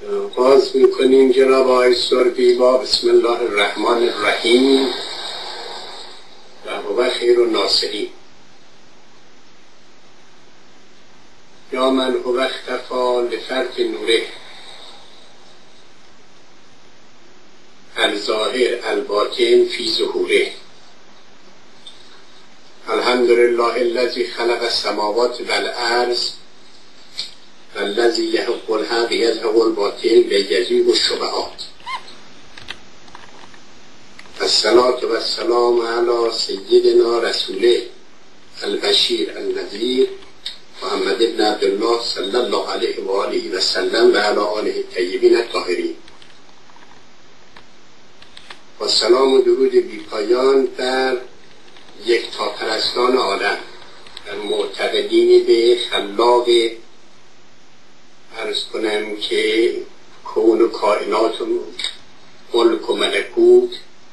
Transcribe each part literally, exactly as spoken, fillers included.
آغاز میکنیم جناب آقای سربی با بسم الله الرحمن الرحیم و هو خیر الناصرین. یا من هو اختفا لفرق نوره الظاهر الباطن فی ظهوره. الحمدلله الذی خلق السماوات والارض والذی یحق الحق یذهب الباطل لیذهب الشبهات. الصلاة والسلام علی سیدنا رسوله البشیر النذیر محمد بن عبدالله صلی الله علیه و آله و سلم و علی آله الطیبین الطاهرین. و سلام و درود بی پایان بر یکتا پرستان عالم، در معتقدین به خلاق عرض کنم که کون و کائنات و ملک و ملکوت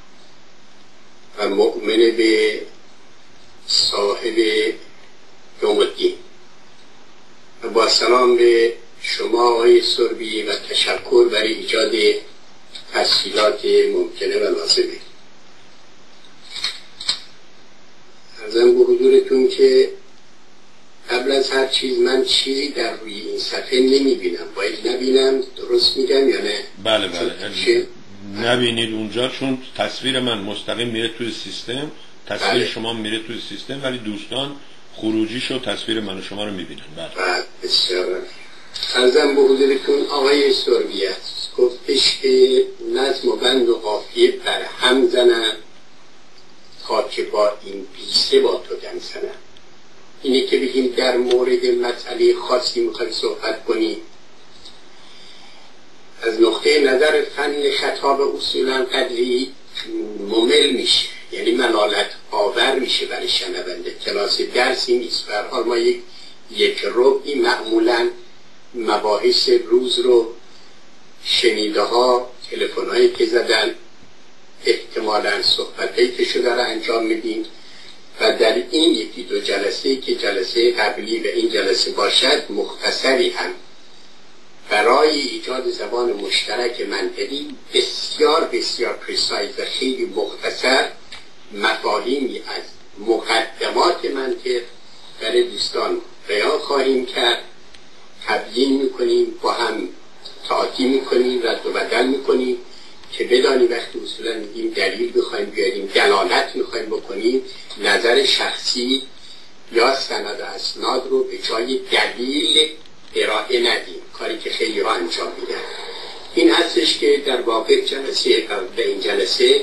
و مؤمن به صاحب یوم الدین. و با سلام به شما آقای سربی و تشکر برای ایجاد تسهیلات ممکنه و لازمه. عرضم به حضورتون که قبل از هر چیز من چیزی در روی این صفحه نمی بینم. باید نبینم؟ درست میگم یا نه؟ بله بله نبینید اونجا، چون تصویر من مستقیم میره توی سیستم، تصویر بله. شما میره توی سیستم، ولی دوستان خروجیشو تصویر من و شما رو میبینن. بله بله بسیار. عرضم به حضورتون آقای سربیت گفتش که نظم و بند و قافیه بر هم زنم تا که با این بیسه با تو دم زنم. اینه که بگیم در مورد مسئله خاصی میخوایم صحبت کنیم، از نقطه نظر فن خطاب اصولا قدری ممل میشه، یعنی ملالت آور میشه برای شنونده. کلاس درسی نیست. به هر حال ما یک یک ربعی معمولا مباحث روز رو شنیده ها، تلفن هایی که زدن، احتمالا صحبت هایی که شده رو انجام میدیم و در این یکی دو جلسه که جلسه قبلی و این جلسه باشد مختصری هم برای ایجاد زبان مشترک منطقی بسیار بسیار پریسایز و خیلی مختصر مفاهیمی از مقدمات منطق برای دوستان بیان خواهیم کرد. تبیین میکنیم، با هم تعاطی میکنیم، رد و بدل میکنیم که بدانی وقتی اصولا میگیم دلیل بخوایم بیاریم، دلالت میخوایم بکنیم، نظر شخصی یا سند و اسناد رو به جای دلیل ارائه ندیم، کاری که خیلی ها انجام میدن. این هستش که در واقع جلسه به این جلسه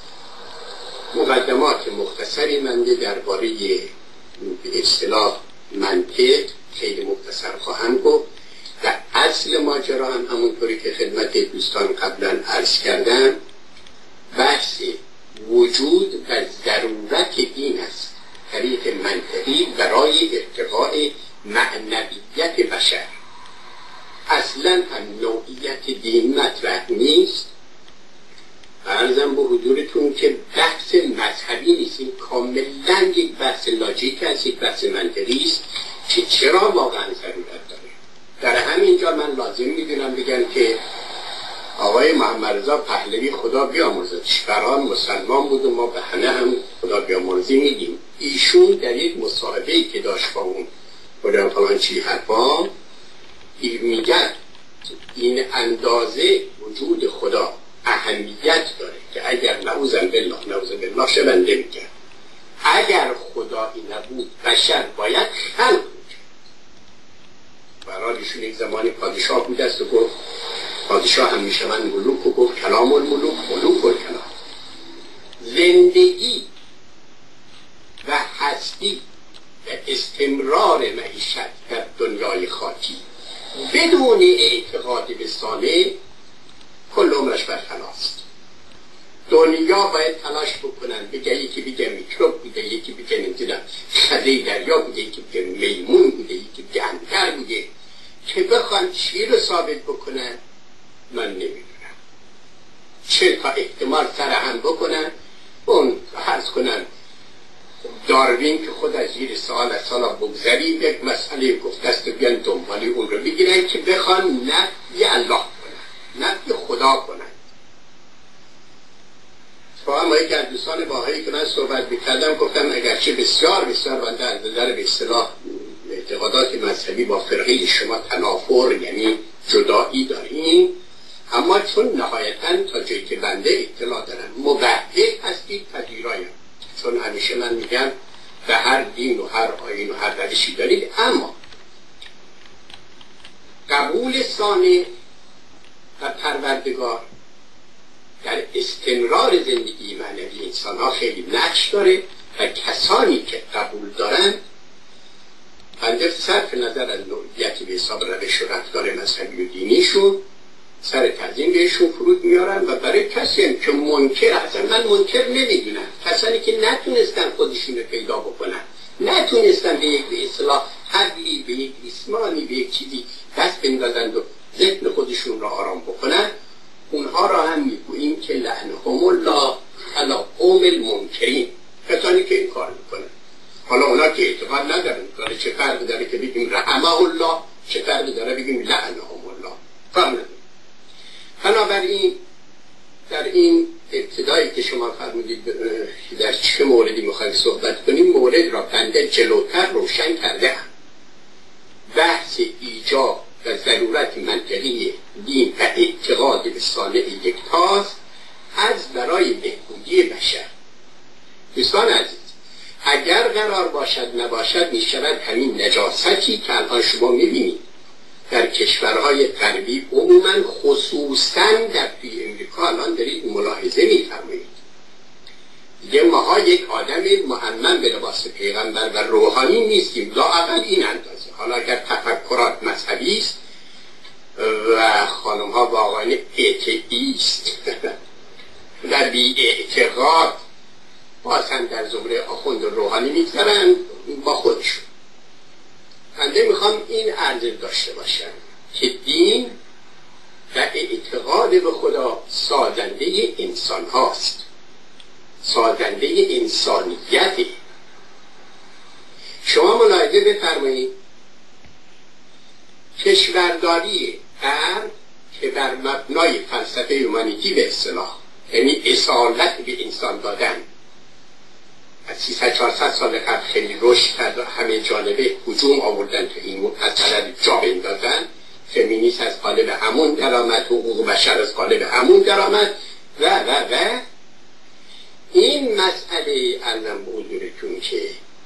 مقدمات مختصری منده درباره به اصطلاح منطق خیلی مختصر خواهم گفت و اصل ماجرا هم همونطوری که خدمت دوستان قبلا عرض کردم بحث وجود و ضرورت دین است، طریق منطقی برای ارتقاء معنویت بشر. اصلا هم نوعیت دین مطرح نیست. عرضم به حضورتون که بحث مذهبی نیست، این کاملا یک بحث لاجیک است، یک بحث منطقی است که چرا واقعا ضرورت داره. در همینجا من لازم میدونم بگم که آقای محمد رضا پهلوی خدا بیامرزدش بران مسلمان بود و ما به همه هم خدا بیامرزی میگیم. ایشون در یک مصاحبه‌ای که داشت با اون خدا فلان چی حرفا میگه این اندازه وجود خدا اهمیت داره که اگر نعوذ بالله نعوذ بالله شونده میگه اگر خدایی نبود بشر باید خلق میکرد. برای ایشون یک زمانی پادشاه بود است و گفت پادشاه هم میشوند ملوک و گفت کلام الملوک ملوک و کلام. زندگی و هستی و استمرار معیشت در دنیای خاکی بدون اعتقاد به صالح کل عمرش برخلاست. دنیا باید تلاش بکنن، بگه یکی بگه میکروب بوده، یکی بگه نمیدونم خده دریا بوده، یکی بگه میمون بوده، یکی بگه انتر بوده، که بخوان چی رو ثابت بکنن من نمیدونم. چه تا احتمال سر هم بکنن اون حرز کنن داروین که خود از زیر سال از سالا بگذری یک مسئله گفته است بیان دنبالی اون رو بگیرن که بخوان نفی الله کنن. خدا کنند. تو هم یک از دوستان باهایی که من صحبت میکردم گفتم اگرچه بسیار بسیار بنده از نظر به اصطلاح اعتقادات مذهبی با فرقه شما تنافر یعنی جدایی داریم، اما چون نهایتاً تا جایی که بنده اطلاع دارم مبهد هستید پذیرایم، چون همیشه من میگم به هر دین و هر آیین و هر روشی دارید، اما قبول صانع و پروردگار در استمرار زندگی معنوی انسان ها خیلی نقش داره و کسانی که قبول دارن بنده صرف نظر از نوعیتی به حساب روش و رفتار مذهبی و دینیشون سر تعظیم بهشون فرود میارن و برای کسی هم که منکر هستن، من منکر نمیدونم، کسانی که نتونستن خودشون رو پیدا بکنن، نتونستن به یک به اصطلاح حلی، به یک ریسمانی، به یک چیزی دست بندازند و ذهن خودشون را آرام بکنن، اونها را هم میگوییم که لعنهم الله علی قوم المنکرین، کسانی که این کار میکنن. حالا اونا که اعتقاد ندارن داره چه فرقی داره که بگیم رحمه الله، چه فرقی داره بگیم لعنهم الله، فرق نداره. بنابراین در این ابتدایی که شما فرمودید در چه موردی میخواید صحبت کنیم، مورد را بنده جلوتر روشن کرده ام. بحث ایجاب و ضرورت منطقی دین و اعتقاد به صانع یکتاست از برای بهبودی بشر. دوستان عزیز، اگر قرار باشد نباشد میشود همین نجاستی که الان شما میبینید در کشورهای غربی عموما خصوصا در توی امریکا الان دارید ملاحظه میفرمایید. دیگه ماها یک آدم معمم به لباس پیغمبر و روحانی نیستیم، لااقل این اندازه. حالا اگر تفکرات مذهبی است و خانم ها واقعا اتئیست و بی اعتقاد باز هم در زمره آخوند روحانی میگذارن با خودشون. بنده میخوام این عرض داشته باشم که دین و اعتقاد به خدا سازنده انسان هاست، سازنده انسانیته. شما ملاحظه بفرمایید کشورداری غرب که بر مبنای فلسفه هومانیتی به اصطلاح یعنی اصالت به انسان دادن از سیصد چهارصد سال قبل خیلی رشد کرد و همه جانبه هجوم آوردن تو این مسئله جا بندازن. فمینیسم از قالب همون درآمد، حقوق بشر از قالب همون درآمد و و و این مسئله علم به حضورتون که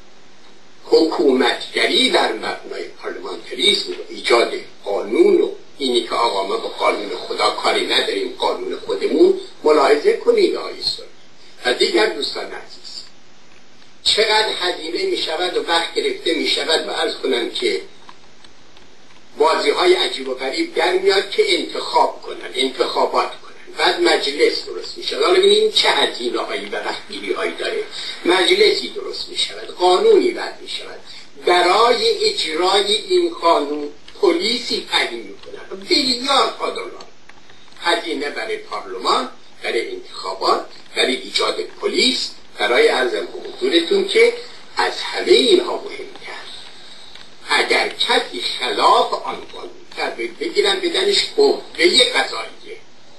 حکومتگری در مبنای پارلمانتریسم و ایجاد قانون و اینی که آقا ما با قانون خدا کاری نداریم، قانون خودمون، ملاحظه کنید آیستون. و دیگر دوستان عزیز، چقدر هزینه می شود و وقت گرفته می شود و عرض کنم که بازی های عجیب و غریب در میاد که انتخاب کنن، انتخابات کنن، بعد مجلس درست می شود. حالا ببینیم چه هزینه هایی و وقتگیری هایی داره. مجلسی درست می شود، قانونی بد می شود، برای اجرای این قانون پلیسی تعیین می کنن، بیلیاردها دلار هزینه برای پارلمان، برای انتخابات، برای ایجاد پلیس، برای عرضم حضورتون که از همه اینها مهمتر اگر کسی خلاف آن قانون کرد بگیرن بدنش قوه قضاییه.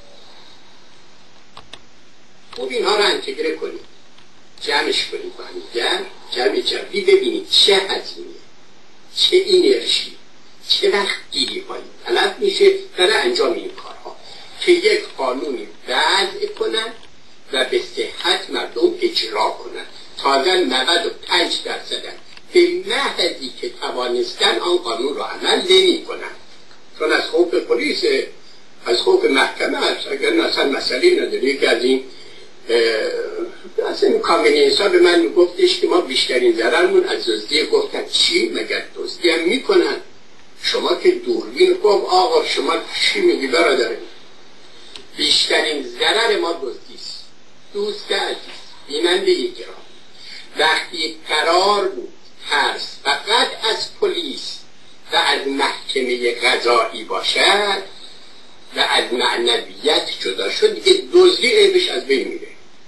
خب اینها رو انتگره کنید، جمعش کنید با هم، جمع جمعی ببینید چه هزینه، چه انرژی، چه وقت گیری هایی طلب میشه برای انجام این کارها که یک قانونی وضع کنن و به صحت مردم اجرا کنن. تازه نود و پنج درصد به محضی که توانستن آن قانون را عمل نمی کنن، چون از خوف پلیس، از خوف محکمه هست. اگر اصلا مسئله نداره که از این اصلا این کامنینس ها به من میگفتش که ما بیشترین ضررمون از دزدی. گفتن چی؟ مگر دزدی هم میکنن؟ شما که دوربین گفت آقا شما چی میگی برادر؟ بیشترین ضرر ما دزدیست. دوست عزیز، بیننده گرامی، وقتی قرار بود ترس فقط از پلیس و از محکمه قضایی باشد و از معنویت جدا شد، دیگه دزدی عیبش از بین میره.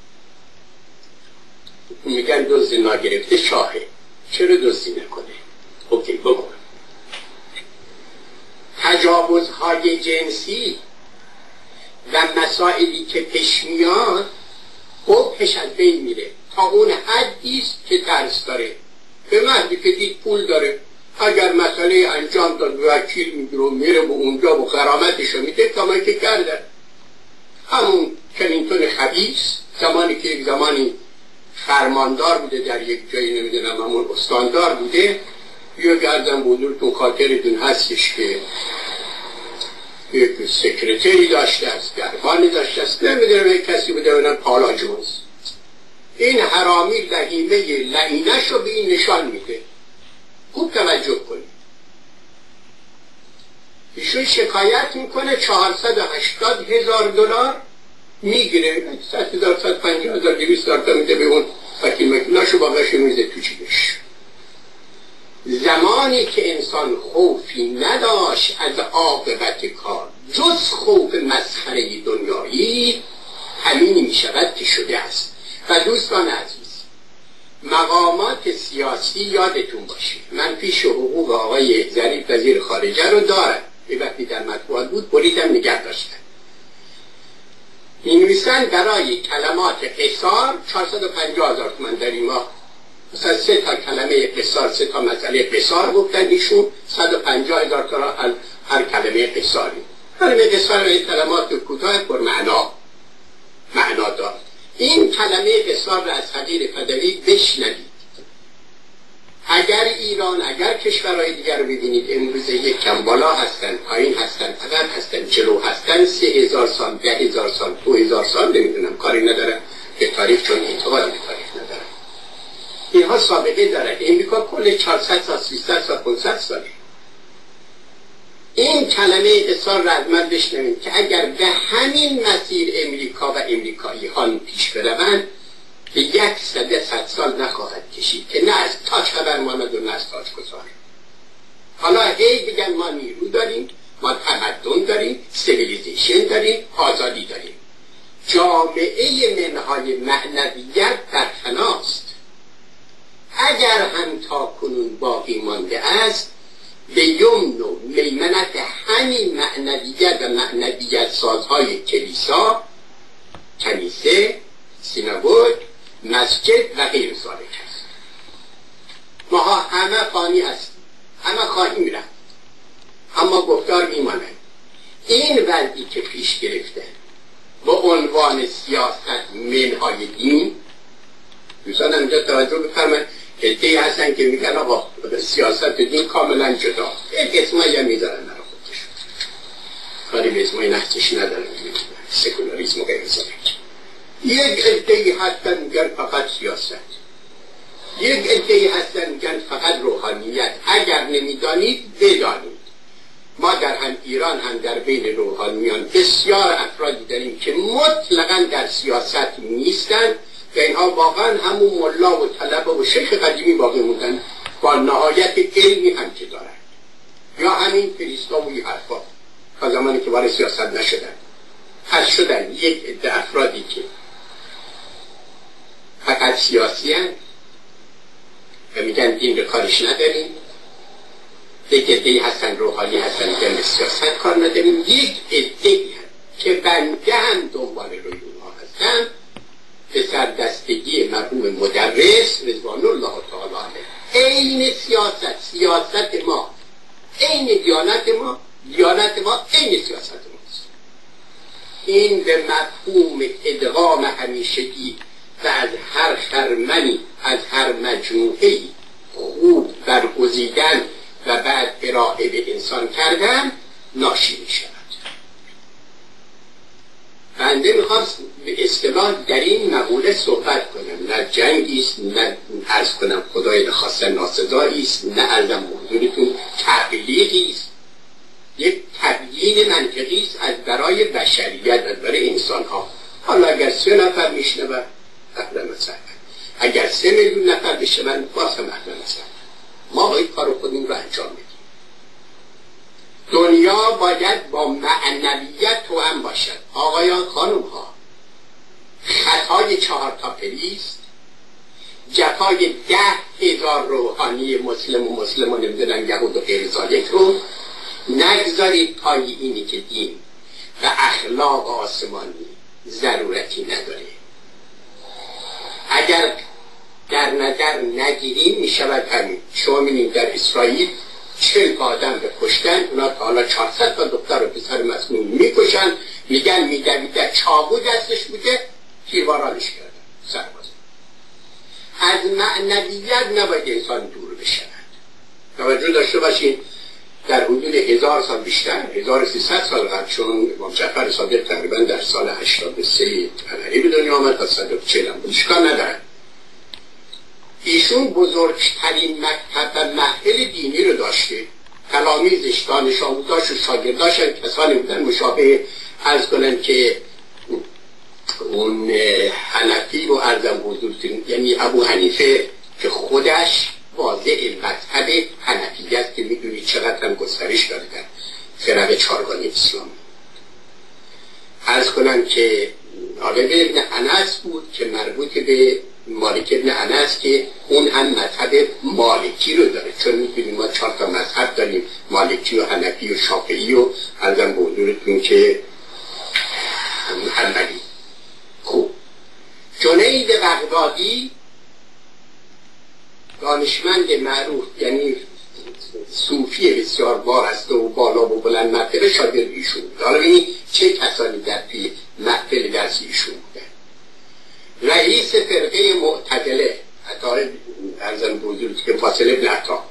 میگن دزد ناگرفته شاهه، چرا دزدی نکنه؟ اوکی بکن. تجاوزهای جنسی و مسائلی که پیش میاد خب پیش از بین میره تا اون حدی است که درس داره. به مردی که دید پول داره، اگر مسئله انجام داد وکیل میگیره و میره به اونجا و غرامتشو میده کما که کرده. همون کلینتون خبیث زمانی که یک زمانی فرماندار بوده در یک جایی، نمیدونم همون استاندار بوده، یا گردن بودورتون خاطرتون هستش که یک سکرتری داشته است، گربانی داشته است، نمیدونم یک کسی بوده بودن پالا جونز. این حرامی لحیمه لعینش رو به این نشان میده. خوب توجه کنید. ایشون شکایت میکنه چهارصد و هشتاد هزار دلار میگیره، صد هزار صد پنجاه هزار دویست هزار تا میده به اون وکیل مکیناشو باقیشو میزه تو جیبش. زمانی که انسان خوفی نداشت از عاقبت کار جز خوف مسخره دنیایی، همینی میشود که شده است. و دوستان عزیز، مقامات سیاسی یادتون باشه، من پیش حقوق آقای ظریف وزیر خارجه رو دارم، به وقتی در مطبوعات بود بریدم نگه داشتن. می‌نویسن برای کلمات قصار چهارصد و پنجاه هزار تومان در این ماه، مثلا سه تا کلمه قصار، سه تا مسئله قصار گفتن ایشون، صد و پنجاه هزار تا هر کلمه قصاری. کلمه قصار این کلمات کوتاه پر معنا معنا دار. این کلمه قصار را از حقیر فدوی بشنوید. اگر ایران، اگر کشورهای دیگر رو ببینید امروز یک کم بالا هستن، پایین هستن، عقب هستن، جلو هستن، سه هزار سال، ده هزار سال، دو هزار سال، نمیدونم، کاری ندارم به تاریخ چون اعتقاد به تاریخ ندارم. اینها سابقه داره. امریکا کل چهارصد سال، سیصد سال، پانصد ساله. این کلمه قصار را از من بشنوید که اگر به همین مسیر امریکا و امریکایی ها پیش بروند به یک صده صد سال نخواهد کشید که نه از تاج خبر ماند و نه از تاج گذار. حالا هی بگن ما نیرو داریم، ما تمدن داریم، سیویلیزیشن داریم، آزادی داریم. جامعه منهای معنویت در فناست. اگر هم تا کنون باقی مانده است به یمن و میمنت همین معنویت و معنویت سازهای کلیسا، کنیسه، سینگوگ، مسجد و غیر ذالک است. ما همه فانی هستیم، همه خواهیم رفت، اما گفتار میماند. این وضعی که پیش گرفته با عنوان سیاست منهای دین، دوستان اینجا توجه بفرمایید، ادعی هستن که میگن آقا سیاست دین کاملا جدا، یک اسمایی هم میدارن برای خودشون، کاری به اسمای نحسش ندارن، سکولاریسم و غیر ذالک. یک ادعی هستن میگن فقط سیاست، یک ادعی هستن میگن فقط روحانیت. اگر نمیدانید بدانید، ما در هم ایران هم در بین روحانیان بسیار افرادی داریم که مطلقاً در سیاست نیستن و اینها واقعا همون ملا و طلبه و شیخ قدیمی باقی موندن، با نهایت علمی هم که دارن، یا همین فریستا و این حرفا تا زمانی که وارد سیاست نشدن. پس شدن یک عده افرادی که فقط سیاسی هستند و میگن دین رو کارش نداریم، یک عده‌ای هستن روحانی هستن میگن سیاست کار نداریم، یک عده‌ای که بنده هم دنبال روی اونها هستن به سردستگی مرحوم مدرس رضوان الله تعالی علیه. عین سیاست، سیاست ما عین دیانت ما، دیانت ما عین سیاست ماست. این به مفهوم ادغام همیشگی و از هر خرمنی، از هر مجموعه‌ای خوب برگزیدن و بعد ارائه به انسان کردن ناشی می شود. بنده میخواست به اصطلاح در این مقوله صحبت کنم، نه جنگیست، نه عرض کنم خدای نخواسته ناسزاییست، نه عرضم حضورتون تبلیغیست، یک تبیین منطقیست از برای بشریت، از برای انسان ها. حالا اگر سه نفر میشنون اهلا مثلا، اگر سه میلیون نفر بشنون باز هم اهلا مثلا، ما باید کار خودمون رو انجام بدیم. دنیا باید با معنویت توأم باشد. آقایان خانم ها، خطای چهار تا پلیست، جفای ده هزار روحانی مسلم و مسلم و نمیدونن یهود و غیر ذالک رو نگذارید پای اینی که دین و اخلاق آسمانی ضرورتی نداره. اگر در نظر نگیریم می شود همین. شما می‌بینید در اسرائیل چهل آدم به کشتن، اونا تا حالا چهارصد تا دختر و پسر مسموم میکشن، میگن میدویده چاقو دستش بوده، تیربارانش کردن سرباز. از معنویت نباید انسان دور بشود. توجه داشته باشین در حدود هزار سال بیشتر، هزار و سیصد سال قبل، چون امام جعفر صادق تقریبا در سال هشتاد و سه هنری به دنیا آمد تا صد و چهل هم بود، اشکال ندارد. ایشون بزرگترین مکتب و محفل دینی رو داشته، تلاميذش، دانش آموزاش و شاگرداش کسانی بودن مشابه عرض کنن که اون حنفی رو عرضم حضورتون، یعنی ابو حنیفه که خودش واضع مذهب حنفی است که میدونید چقدر هم گسترش داده در فرق چارگانه اسلام. عرض کنن که عالم ابن انس بود که مربوط به مالک ابن انس که اون هم مذهب مالکی رو داره، چون میدونیم ما چهار تا مذهب داریم، مالکی و حنفی و شافعی و عرضم به حضورتون که حنبلی. خوب، جنید بغدادی دانشمند معروف، یعنی صوفی بسیار بار است و بالا و بلند مرتبه، شاگرد ایشون بود. حالا ببینید چه کسانی در پی محفل درس ایشون بودن. رئیس فرقه معتدله عطا ارزم بزرگ که فاصله ابن عطا،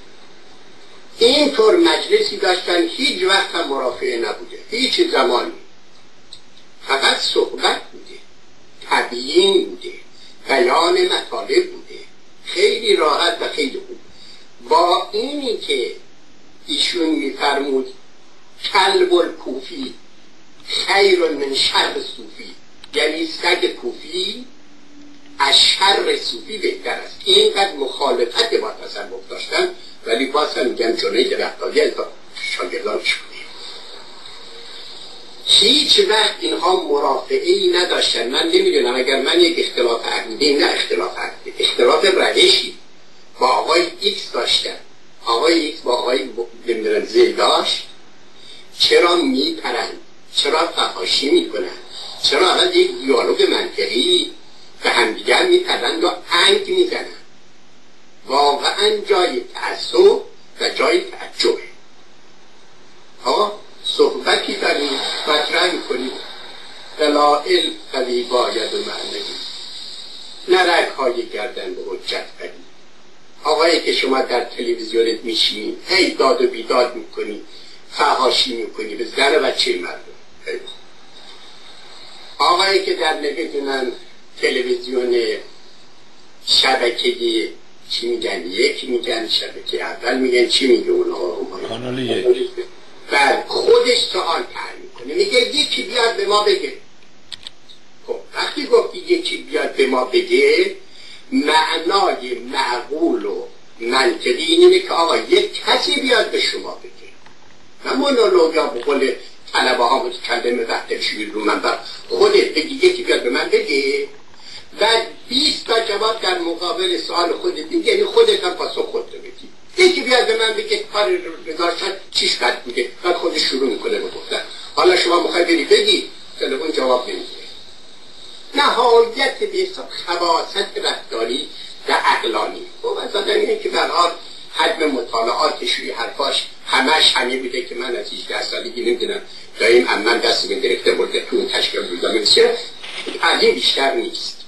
اینطور مجلسی داشتن هیچ وقت هم مرافعه نبوده، هیچ زمانی، فقط صحبت بوده، تبیین بوده، بیان مطالب بوده، خیلی راحت و خیلی خوب. با اینی که ایشون میفرمود کلب الکوفی خیر من شر صوفی، یعنی سگ کوفی از شر صوفی بهتر است. اینقدر مخالفت با تصوف داشتن، ولی باز هم میگم جنید بغدادی از شاگردانش بوده. هیچ وقت اینها مرافعه ای نداشتن. من نمیدونم اگر من یک اختلاف عقیده، نه اختلاف عقیده، اختلاف روشی با آقای ایکس داشتن، آقای ایکس با آقای نمیدونم زی داشت، چرا میپرند، چرا فحاشی میکنن، چرا اول یک دیالوگ منطقی به همدیگر میپرند و انگ میزنن. واقعا جای تعصب و جای تعجبه. ها صحبتی داریم، مطرح میکنیم، دلائل قوی باید و معنی، نه رگ‌های گردن به حجت قوی. آقایی که شما در تلویزیونت میشین هی داد و بیداد میکنی، فحاشی میکنی به زن و بچه مردم. آقایی که در نمیدونن تلویزیون شبکه چی میگن، یک میگن شبکه اول میگن چی میگه اونها، کانال یک، بعد خودش سوال طرح میکنه، میگه یکی بیاد به ما بگه. خب وقتی گفتی یکی بیاد به ما بگه، معنای معقول و منطقی اینه که آقا یک کسی بیاد به شما بگه، نه مونولوگ یا به قول طلبه ها متکلم وقت شویر رو من بر خودت بگی یکی بیاد به من بگه، بعد بیست تا جواب در مقابل سوال خودت بگی، یعنی خودت هم پاسخ خودت بگی. یکی بیاد به من بگه کار رضا شد چیش قد بوده، بعد خودش شروع میکنه به گفتن. حالا شما میخوای بری بگی، تلفن جواب نمیده. نهایت به حساب خباثت رفتاری و عقلانی. خب از آدم اینه که برحال حجم مطالعاتش روی حرفاش همش همه بوده که من از هجده سالگی نمیدونم دایم امن دست من گرفته برده تو اون تشکیل روزا میرسه، از این بیشتر نیست.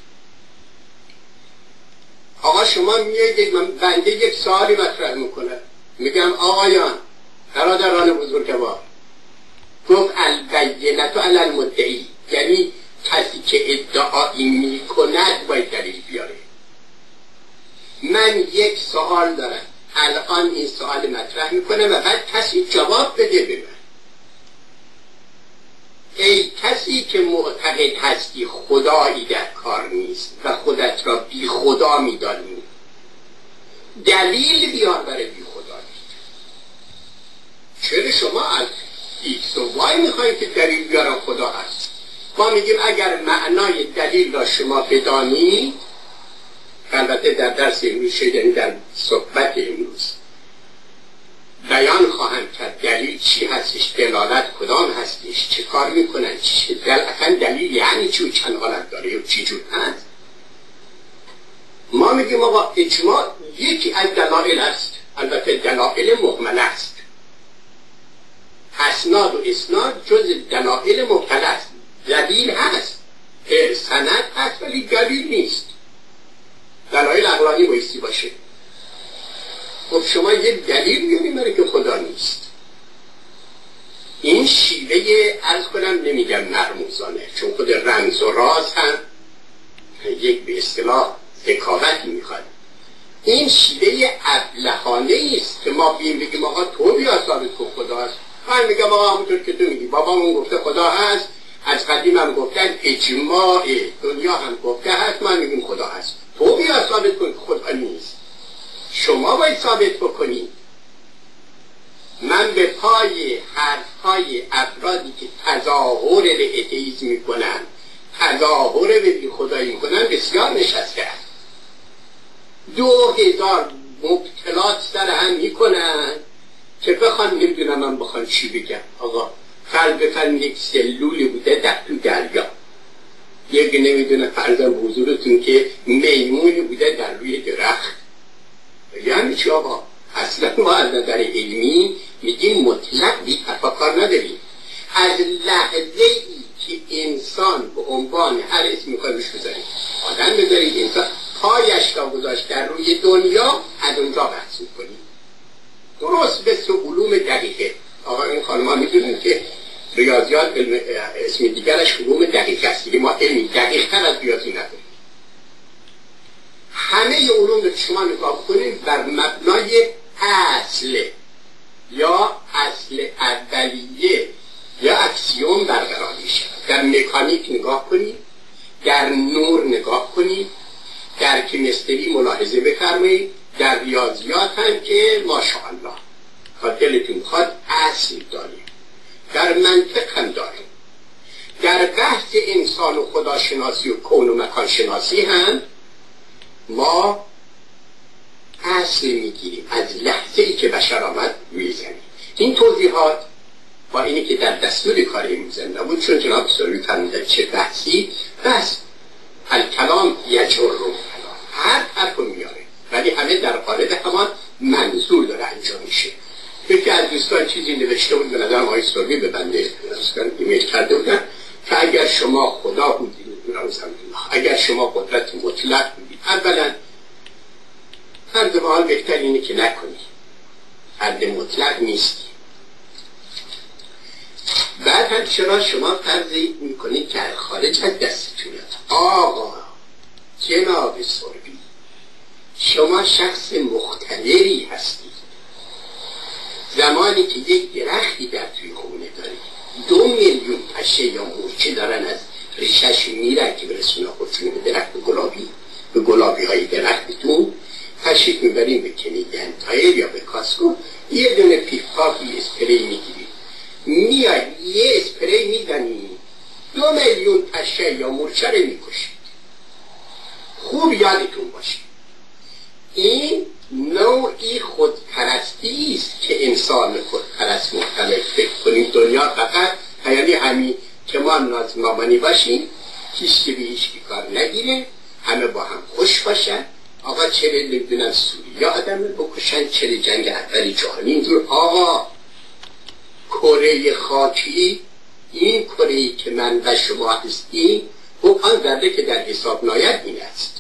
آقا شما میگید، من بنده یک سوالی مطرح میکنم، میگم آقایان برادران بزرگوار، گفت البینة علی المدعی، یعنی کسی که ادعایی میکند باید دلیل بیاره. من یک سوال دارم، الان این سوال مطرح میکنم و بعد کسی جواب بده به من. ای کسی که معتقد هستی خدایی در کار نیست و خودت را بی خدا میدانی، دلیل بیار برای بی خدا نیست. چرا شما از ایکس و وای میخواید که دلیل بیارم خدا هست؟ ما میگیم اگر معنای دلیل را شما بدانی، البته در درس امروز شد، یعنی در صحبت امروز بیان خواهند کرد دلیل چی هستش، دلالت کدام هستش، چه کار میکنن، چی دل اصلا دلیل یعنی چی، چند حالت داره و چی جور هست. ما میگیم آقا اجماع یکی از دلایل است، البته دلایل مهمل است. اسناد و اسناد جز دلایل مبتل است. دلیل هست، سند هست ولی دلیل نیست. دلایل عقلانی بایستی باشه. خب شما یه دلیل بیاریم برای که خدا نیست. این شیوه عرض کنم نمیگم مرموزانه، چون خود رمز و راز هم یک به اصطلاح ذکاوتی میخواد. این شیوه ابلهانه است که ما بیم بگیم آقا تو بیا ثابت کن خدا هست. من میگم آقا همونطور که تو میگی بابامون گفته خدا هست، از قدیم هم گفتن اجماع دنیا هم گفته هست، من میگیم خدا هست. تو بیا ثابت کن که خدا نیست. شما باید ثابت بکنید. من به پای حرفهای افرادی که تظاهر به اتئیسم میکنن، تظاهر به بی خدایی میکنن بسیار نشسته است. دو هزار مبتلات سر هم میکنن که بخوان نمیدونم من بخوان چی بگم. آقا فرض بفرم یک سلولی بوده در تو دریا، یک نمیدونم فرضم به حضورتون که میمونی بوده در روی درخت. یعنی چی آقا؟ اصلا ما از نظر علمی میگیم مطلق بی تفکر نداریم. از لحظه ای که انسان به عنوان هر اسم میخوای روش بذاریم، آدم بذارید، انسان پایش را گذاشت در روی دنیا، از اونجا بحث میکنیم. درست مثل علوم دقیقه. آقا این خانم ها میدونیم که ریاضیات علم اسم دیگرش علوم دقیقه است. دیگه ما علمی دقیق تر از ریاضی نداریم. همه علوم رو شما نگاه کنید بر مبنای اصل یا اصل اولیه یا اکسیوم برقرار میشه. در مکانیک نگاه کنید، در نور نگاه کنید، در کیمستری ملاحظه بفرمایید، در ریاضیات هم که ماشاءالله تا دلتون خواد اصل داریم، در منطق هم داریم، در بحث انسان و خداشناسی و کون و مکان شناسی هم ما اصل میگیریم از لحظه ای که بشر آمد روی زمین. این توضیحات با اینی که در دستور کار امروز نبود، چون جناب سروی فرمودن چه بحثی، بس الکلام یجر رو کلام، هر حرف رو میاره ولی همه در قالب همان منظور داره انجام میشه. یکی از دوستان چیزی نوشته بود، به نظرم آقای سروی به بنده ایمیل کرده بودن که اگر شما خدا بودید، اگر شما قدرت مطلق بودید، اولا فرد به حال بهتر اینه که نکنی، فرد مطلق نیستی. بعد هم چرا شما فرضی میکنید که خارج از دستتونه؟ آقا جناب سروی، شما شخص مختلری هستید. زمانی که یک درختی در توی خونه دارید، دو میلیون پشه یا مورچه دارن از ریشش میرن که برسونه خودشونه به درخت گلابی، به گلابی های درختتون تشریف میبریم به کنیدن تایر یا به کاسکو، یه دونه پیفاقی اسپری میگیرید، میای یه اسپری میزنید، دو میلیون پشه یا مورچه رو میکشید. خوب یادتون باشه این نوعی خودپرستی است که انسان خودپرست مختلف فکر کنیم دنیا فقط یعنی همین که ما نازمامانی باشیم، هیچ که به هیچ که کار نگیره، همه با هم خوش باشن. آقا چرا نمیدونن سوریه آدم بکشن، چرا جنگ اولی جهانی اینجور. آقا کره خاکی، این کره‌ای که من و شما هستیم، او آن ذره که در حساب ناید این است،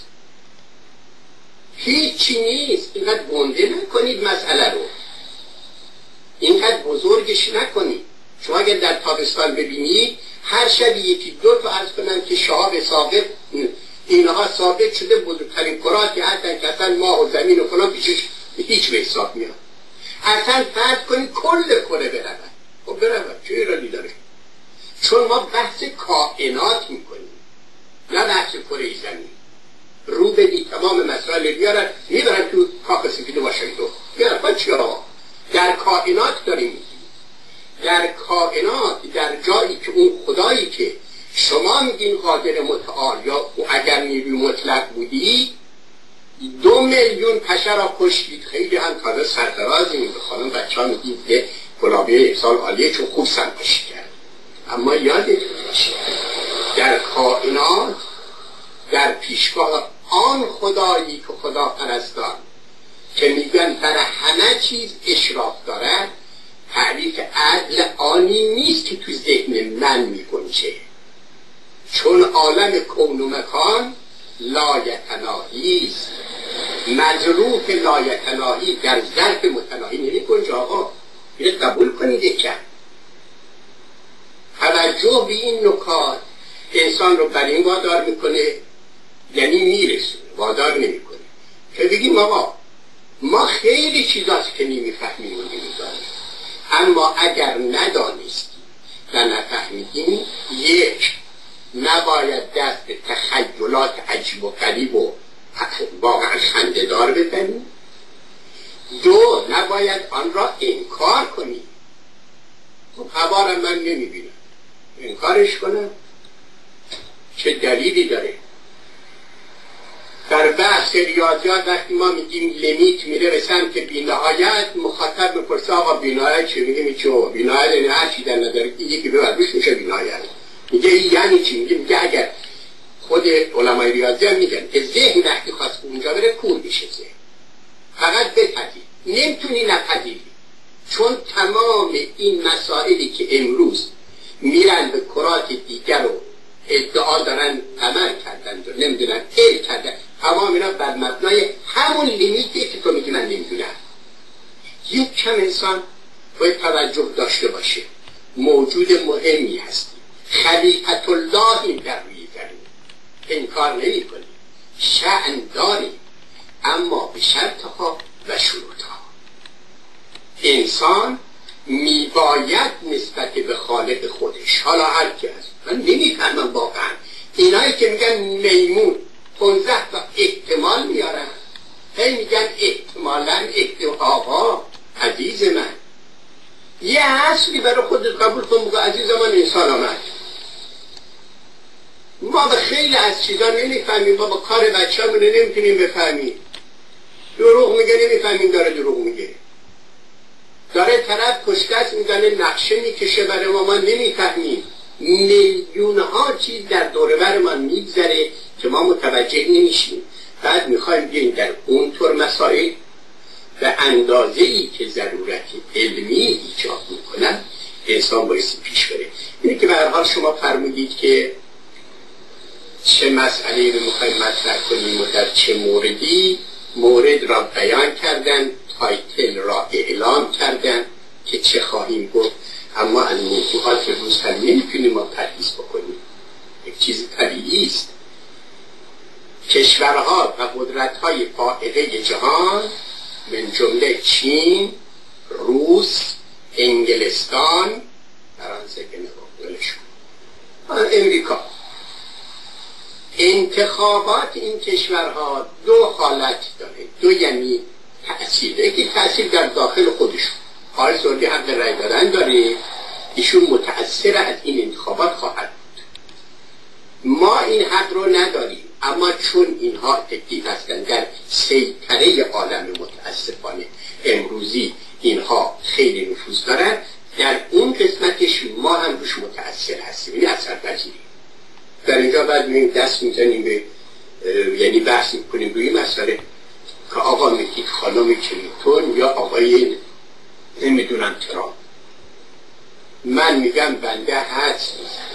هیچی نیست. اینقدر گنده نکنید مسئله رو، اینقدر بزرگش نکنید. شما اگر در تابستان ببینید هر شب یکی دو تا عرض کنن که شهاب ثابت، اینها ثابت شده بزرگترین کراتی هستن که اصلا ماه و زمین و فلان پیشش هیچ به حساب میاد. اصلا فرض کنید کل کره برود، خب برود چه ایرادی داره؟ چون ما بحث کائنات میکنیم نه بحث کره زمین. رو بدی تمام مسائل بیارن میبرن تو کاخ سفید واشنگتن، بیارن چی آقا؟ در کائنات داریم میگیم، در کائنات، در جایی که اون خدایی که شما میگین قادر متعال یا اگر نیروی مطلق بودی، دو میلیون پشه را کشتید. خیلی هم تازه سرفرازی می به خانم بچه ها میگید که گلابی سال عالیه چون خوب سرپاشی کرد. اما یادتون باشه در کائنات در پیشگاه آن خدایی که خدا پرستان که میگن در همه چیز اشراف دارد، تعریف عدل آنی نیست که تو ذهن من میگنجه، چون عالم کون و مکان لایتناهی است. مظروف لایتناهی در ظرف متناهی نمیگنجه. آقا اینو قبول کنید. یکم توجه به این نکات انسان رو بر این وادار میکنه، یعنی میرسونه، وادار نمیکنه که بگیم آقا ما خیلی چیزاست که نمیفهمیم و نمیدانیم، اما اگر ندانستیم و نفهمیدیم، یک، نباید دست به تخیلات عجیب و غریب و واقعا خنده‌دار بزنیم. دو، نباید آن را انکار کنیم. خب هوارم من نمیبینم، انکارش کنم؟ چه دلیلی داره؟ در بحث ریاضیات وقتی ما میگیم لیمیت میره به سمت بی‌نهایت، مخاطب میپرسه آقا بی‌نهایت چی؟ میگیم چی؟ بی‌نهایت یعنی هر چی در نظر یکی ببر روش میشه بی‌نهایت. میگه یعنی چی؟ میگه میگه اگر خود علمای ریاضی هم میگن که ذهن وقتی خواست اونجا بره کور میشه ذهن. فقط بپذیر، نمیتونی نپذیری، چون تمام این مسائلی که امروز میرن به کرات دیگر رو ادعا دارن عمل کردن و نمیدونن ال کردن، تمام اینا بر مبنای همون لیمیتی که تو میگی من نمیدونم. یک کم انسان باید توجه داشته باشه، موجود مهمی هستی، خلیفت الله در روی زمین، انکار نمی کنی، شأن داری، اما به شرطها و شروطها. انسان میباید نسبت به خالق خودش، حالا هر کی هست، من نمیفهمم واقعا اینایی که میگن میمون پانزده تا احتمال میارن، هی میگن احتمالاً احتمال. آقا عزیز من، یه اصلی برای خودت قبول کن، بگو عزیز من انسان آمد. ما به خیلی از چیزا نمیفهمیم، ما با کار بچه همونه نمیتونیم بفهمیم. دروغ میگه نمیفهمیم داره دروغ میگه، داره طرف پشتست میزنه نقشه میکشه برای ما، ما نمیفهمیم. میلیون ها چیز در دوره بر ما میگذره که ما متوجه نمیشیم. بعد میخوایم بیاییم در اونطور مسائل به اندازه‌ای که ضرورت علمی ایجاد میکنن انسان بایستی پیش بره. اینه که به هر حال شما فرمودید که چه مسئله رو میخوایم مطرح کنیم و در چه موردی. مورد را بیان کردن، تایتل را اعلام کردن که چه خواهیم گفت، اما از موضوعات روز هم نمیتونیم ما پرهیز بکنیم. یک چیز طبیعی است. کشورها و قدرت‌های فائقه جهان من جمله چین، روس، انگلستان، فرانسه که نگاه امریکا، انتخابات این کشورها دو حالت داره، دو یعنی تأثیر. یکی تأثیر در داخل خودشون، آقای سعودی حق رای دادن داره، ایشون متأثر از این انتخابات خواهد بود. ما این حق رو نداریم، اما چون اینها اکتیو هستند در سیطره عالم متاسفانه امروزی، اینها خیلی نفوذ دارن، در اون قسمتش ما هم روش متأثر هستیم، این اثر پذیریم. در اینجا بعد می‌بینیم دست میزنیم به یعنی بحث میکنیم روی مسئله که آقا میگید خانم کلینتون یا آقای نمیدونم ترامپ. من میگم بنده هست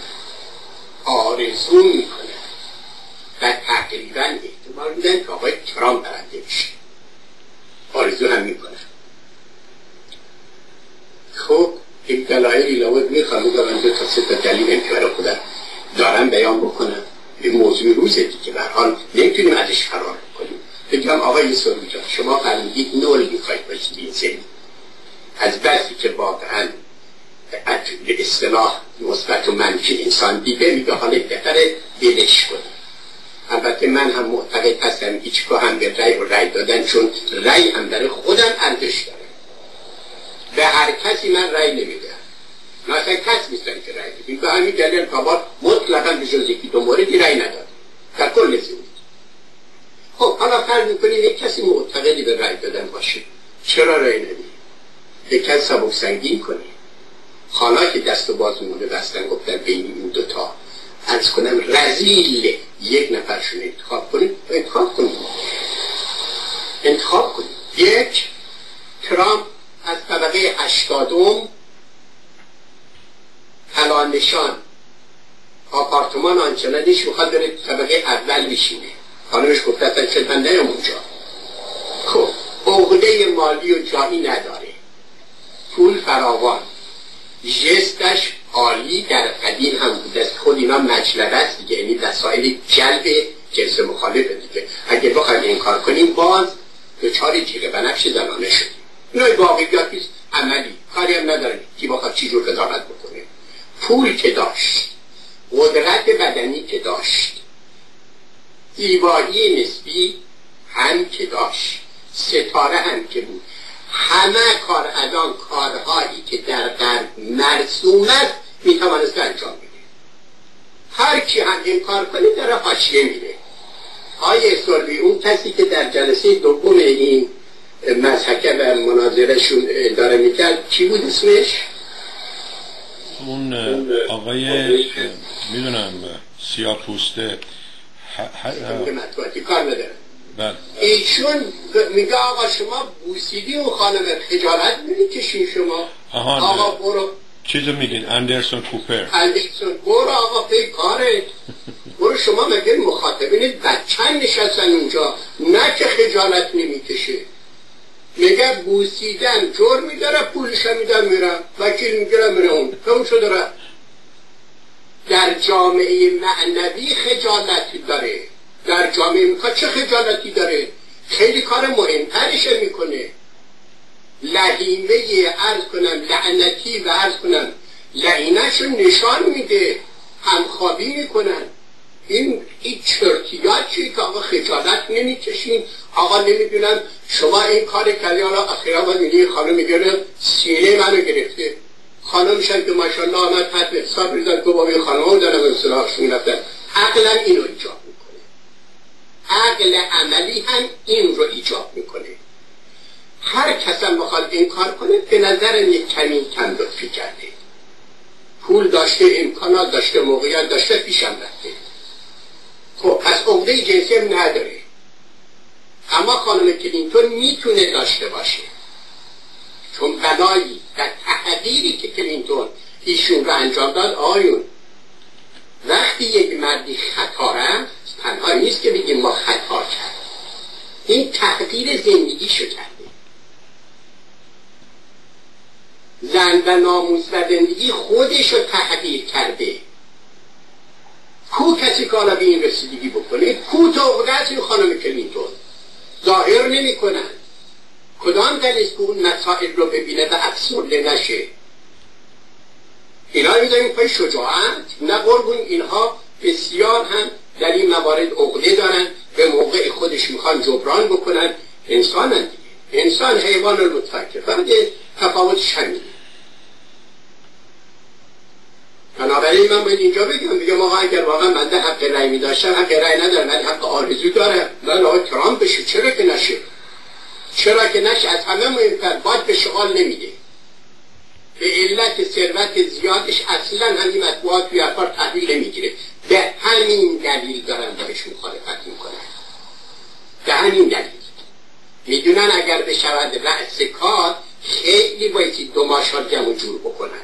آرزو میکنم و تقریبا احتمال میدن که آقای ترامپ برنده بشه، آرزو هم میکنم. خب این دلایلی لابد میخوام من دو تا سه تا دلیل انتظار خودم دارم بیان بکنم. این موضوع روزه دیگه، به هر حال نمیتونیم ازش فرار کنیم. بگم آقای سروجان شما فرمودید نول میخواید باشید این زمین، از بسی که واقعا به اصطلاح مثبت و منفی انسان دیده میگه حالا بهتره بلش کنیم. البته من هم معتقد هستم هیچگاه هم به رأی و رأی دادن، چون رأی هم برای خودم ارزش داره. به هر کسی من رأی نمیدم، مثلا کس میستن که رأی بدیم، به همین دلیل کابار مطلقا به جز یکی دو موردی رأی نداد در کل زندگی. خب حالا فرض میکنیم یک کسی معتقدی به رأی دادن باشه، چرا رأی ندید؟ یک کسی سبک سنگین کنی. حالا که دست و باز مونه بستن گفتن بین این دوتا عرض کنم رذیل یک نفرشون انتخاب کنید، انتخاب کنید انتخاب کنید یک ترامپ از طبقه هشتادم الان نشان آپارتمان آنچنانش میخواد بره طبقه اول بشینه. خانمش گفته اصلا چه من نیم اونجا. خب عقده مالی و جایی نداره، پول فراوان، جستش عالی، در قدیم هم بوده است. خود اینا مجلبه است دیگه، یعنی وسایل جلب جنس مخالفه دیگه. اگر بخوایم این کار کنیم باز دچار جیغ بنفش زنانه شدیم. اینای واقعیاتی است، عملی کاری هم نداره کی بخواد چی جور قضاوت بکنه. پول که داشت، قدرت بدنی که داشت، زیبایی نسبی هم که داشت، ستاره هم که بود، همه کار الان کارهایی که در غرب مرسوم است میتوانست انجام بده. هر کی هم این کار کنه در حاشیه میره. آیه سروی اون کسی که در جلسه دوم این مضحکه و مناظرشون داره میکرد کی بود اسمش؟ اون آقای میدونم سیاه پوسته مطبوعاتی کار نداره. بله. ایشون میگه آقا شما بوسیدی اون خانم، خجالت نمیکشین شما؟ آقا برو چیزو میگین اندرسون کوپر اندرسون برو آقا پی کارت برو. شما مگه مخاطبینت بچن نشستن اونجا؟ نه که خجالت نمیکشه. میگه بوسیدن جرمی داره، پولش میدم میرم، وکیل میگیرم میره اون تموم شده رفت. در جامعه معنوی خجالتی داره، در جامعه میخواد چه خجالتی داره؟ خیلی کار مهمترش میکنه. لحیمه عرض کنم لعنتی و عرض کنم لعنش رو نشان میده، همخوابی میکنن. این این چرتیات چیه که آقا خجالت نمیکشین؟ آقا نمیدونم شما این کار کردی. حالا اخیرا با میلی خانم میگه سینه منو گرفته. خانم میشن که ماشاءالله آمد تحت حساب ریزن تو با این خانم ها دارم اصلاحشون رفتن. عقلا اینو ایجاب میکنه، عقل عملی هم این رو ایجاب میکنه. هر کس هم بخواد این کار کنه به نظرم یک کمی کم لطفی کرده. پول داشته، امکانات داشته، موقعیت داشته، پیشم رفته. خب پس عقده جنسی هم نداره. اما خانم کلینتون میتونه داشته باشه، چون بلایی و تحقیری که کلینتون ایشون رو انجام داد. آیون وقتی یک مردی خطا رفت، تنها نیست که بگیم ما خطا کرد، این تحقیر زندگیشو کرده. زن و ناموس و زندگی خودشو تحقیر کرده. کو کسی که حالا به این رسیدگی بکنه؟ کو تا عقده این خانم کلینتون ظاهر نمی کنن. کدام دلیل که اون مسائل رو ببینه و افسرده نشه؟ اینا میدونیم پای شجاعت نه قربون. اینها بسیار هم در این موارد عقده دارن، به موقع خودش میخوان جبران بکنن. انسان هم دیگه، انسان حیوان رو متفکر، فقط تفاوت شمیه. بنابراین من باید اینجا بگم بگم آقا اگر واقعا منده حق رأی می داشتم، حق رأی ندارم ولی حق آرزو داره. من آقا ترامپ بشه، چرا که نشه؟ چرا که نشه؟ از همه مهمتر باید به شغال نمیده. به علت ثروت زیادش اصلا همین مطبوعات توی افکار تحویل نمیگیره. به همین دلیل دارن بهش مخالفت میکنن. به همین دلیل میدونن اگر بشود رأس کار خیلی باید دو ماشار جمع جور بکنن.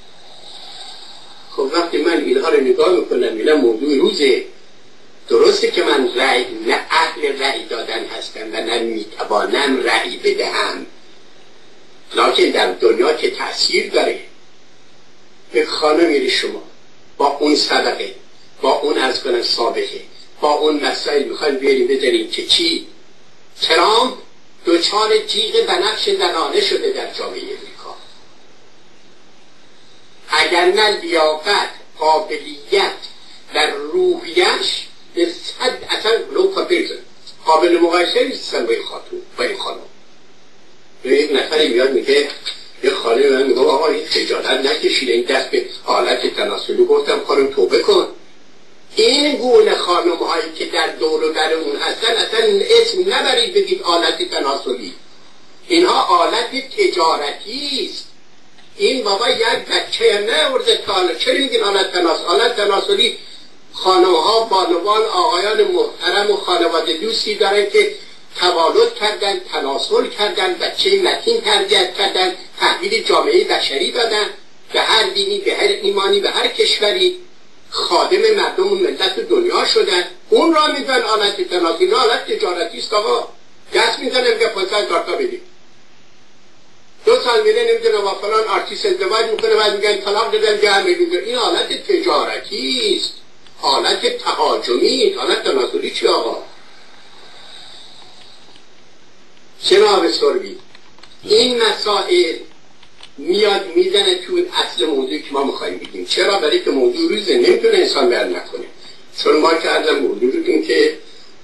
خب وقتی من اینها رو نگاه میکنم اینا موضوع روزه. درسته که من رأی نه اهل رأی دادن هستم و نه میتوانم رأی بدهم، لکن در دنیا که تأثیر داره. یک خانمی شما با اون صدقه، با اون از کنن سابقه، با اون مسائل میخوایم بیاریم بذاریم که چی؟ ترامپ دوچار جیغ بنفش زنانه شده در جامعه امریکا. اگر نه لیاقت، قابلیت در روحیش به صد اصلا لو کامپیرزن قابل مقایسه نیستن با این خاتون، با این خانم. یک نفری میاد میگه یه خانم من میگه آقا این خجالت نکشید، این دست به حالت تناسلی گفتم خانم توبه کن. این گونه خانم خانم هایی که در دور و بر اون هستن اصلا اسم نبرید بگید آلت تناسلی. اینها آلت تجارتی است. این بابا یک بچه نه ورده تا چرا میگین آلت تناسلی؟ آلت تناسلی خانم ها بانوان آقایان محترم و خانواده دوستی دارن که تولد کردن، تناسل کردن، بچه متین تربیت کردن، تحویل جامعه بشری دادن، به هر دینی، به هر ایمانی، به هر کشوری خادم مردم و ملت دنیا شدن. اون را میدن آلت تناسلی. نه آلت تجارتی است آقا. دست میزنه میگه پانصد هزار تا بدید. دو سال میره نمیدونه با فلان آرتیست ازدواج میکنه بعد میگن طلاق دادن جمع میگه. این آلت تجارتی است. آلت تهاجمی. آلت تناسلی چی آقا؟ جناب سربی این مسائل میاد میزنه تو اصل موضوعی که ما میخواییم بگیم. چرا؟ برای که موضوع روزه نمیتونه انسان بیان نکنه. چون ما که عرضم موضوع رو که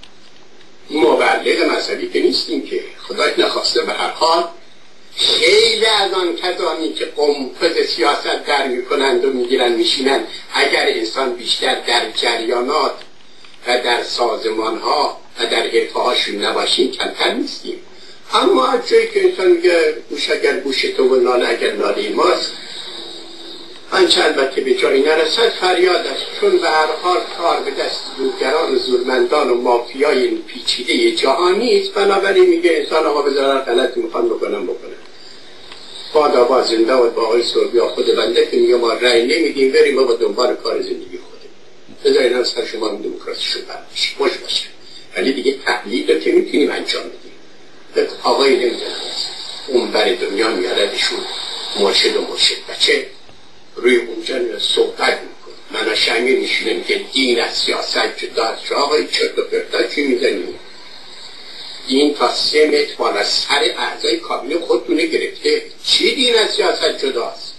مبلغ مذهبی که نیستیم که خدای نخواسته. به هر حال خیلی از آن کسانی که قمپز سیاست در میکنند و میگیرن میشینن اگر انسان بیشتر در جریانات و در سازمان ها و در حرفه هاشون نباشیم کمتر نیستیم. اما از جایی که انسان میگه گوش اگر گوش تو و ناله اگر ناله ماست آنچه البته به جایی نرسد فریاد است. چون به هر حال کار به دست زورگران و زورمندان و مافیای پیچیده جهانی است. بنابراین میگه انسان آقا بذارن غلطی میخوان بکنم بکنم. بادا با زنده و با آقای سربیا خود بنده که میگه ما رأی نمیدیم بریم با دنبال کار زندگی خودم. بذارین هم سر شما دموکراسیشون برمیشه خوش باشه. ولی دیگه تقلید رو که میتونیم انجام بدیم. آقای نمیدونم اون بر دنیا میاردشون مرشد و مرشد بچه روی اونجا صحبت میکنه. من شنگه نشونه که دین از سیاست جدا شد. آقای چرت و پرتا چی میزنیم؟ دین تا سه متر بالا سر اعضای کابینه خودتونه گرفته. چی دین از سیاست جداست؟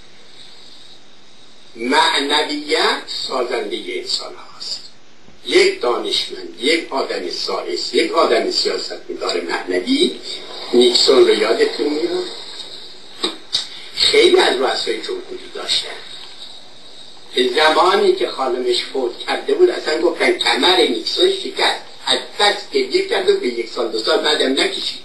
معنویت سازنده انسان هاست. یک دانشمند، یک آدم سائس، یک آدم سیاستمدار معنوی. نیکسون رو یادتون میاد؟ خیلی از رؤسای جمهوری داشتن. به زمانی که خانمش فوت کرده بود اصلا گفتن کمر نیکسون شکست. از دست گریه کرد و به یک سال دو سال بعدم نکشید.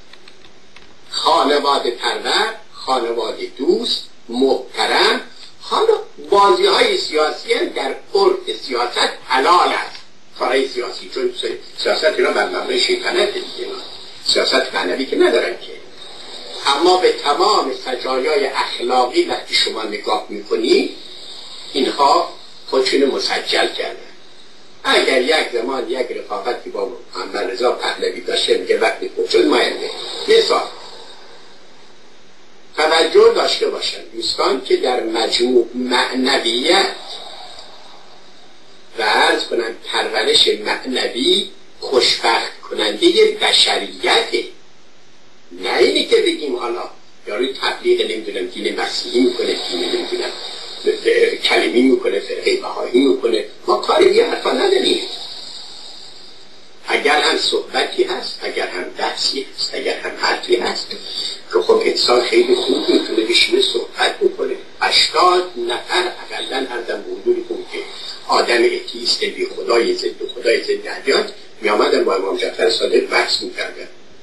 خانواده پرور، خانواده دوست، محترم. حالا بازی های سیاسی در ارد سیاست حلال است. کارهای سیاسی چون سیاست اینا بر مبنای شیطنت دیگه، سیاست معنوی که ندارن که. اما به تمام سجایای اخلاقی وقتی شما نگاه میکنی اینها خودشون مسجل کردن. اگر یک زمان یک رفاقتی با محمد رضا پهلوی داشته میگه وقتی خوب شد ماینده. مثال توجه داشته باشن دوستان که در مجموع معنویت و عرض کنن پرورش معنوی خوشبخت کننده بشریته. نه اینی که بگیم حالا یاروی تبلیغ نمیدونم دین مسیحی میکنه، دین نمیدونم کلمی میکنه، فرقه بهایی میکنه. ما کاری یه حرفا نداریم. اگر هم صحبتی هست، اگر هم بحثی هست، اگر هم حرفی هست که خب انسان خیلی خوب میتونه بشینه صحبت میکنه. هشتاد نفر اقلن هردم به حضوری بود که آدم اتیست بی خدای ضد خدای ضد ادیان میامدن با امام جعفر صادق بحث میکردن.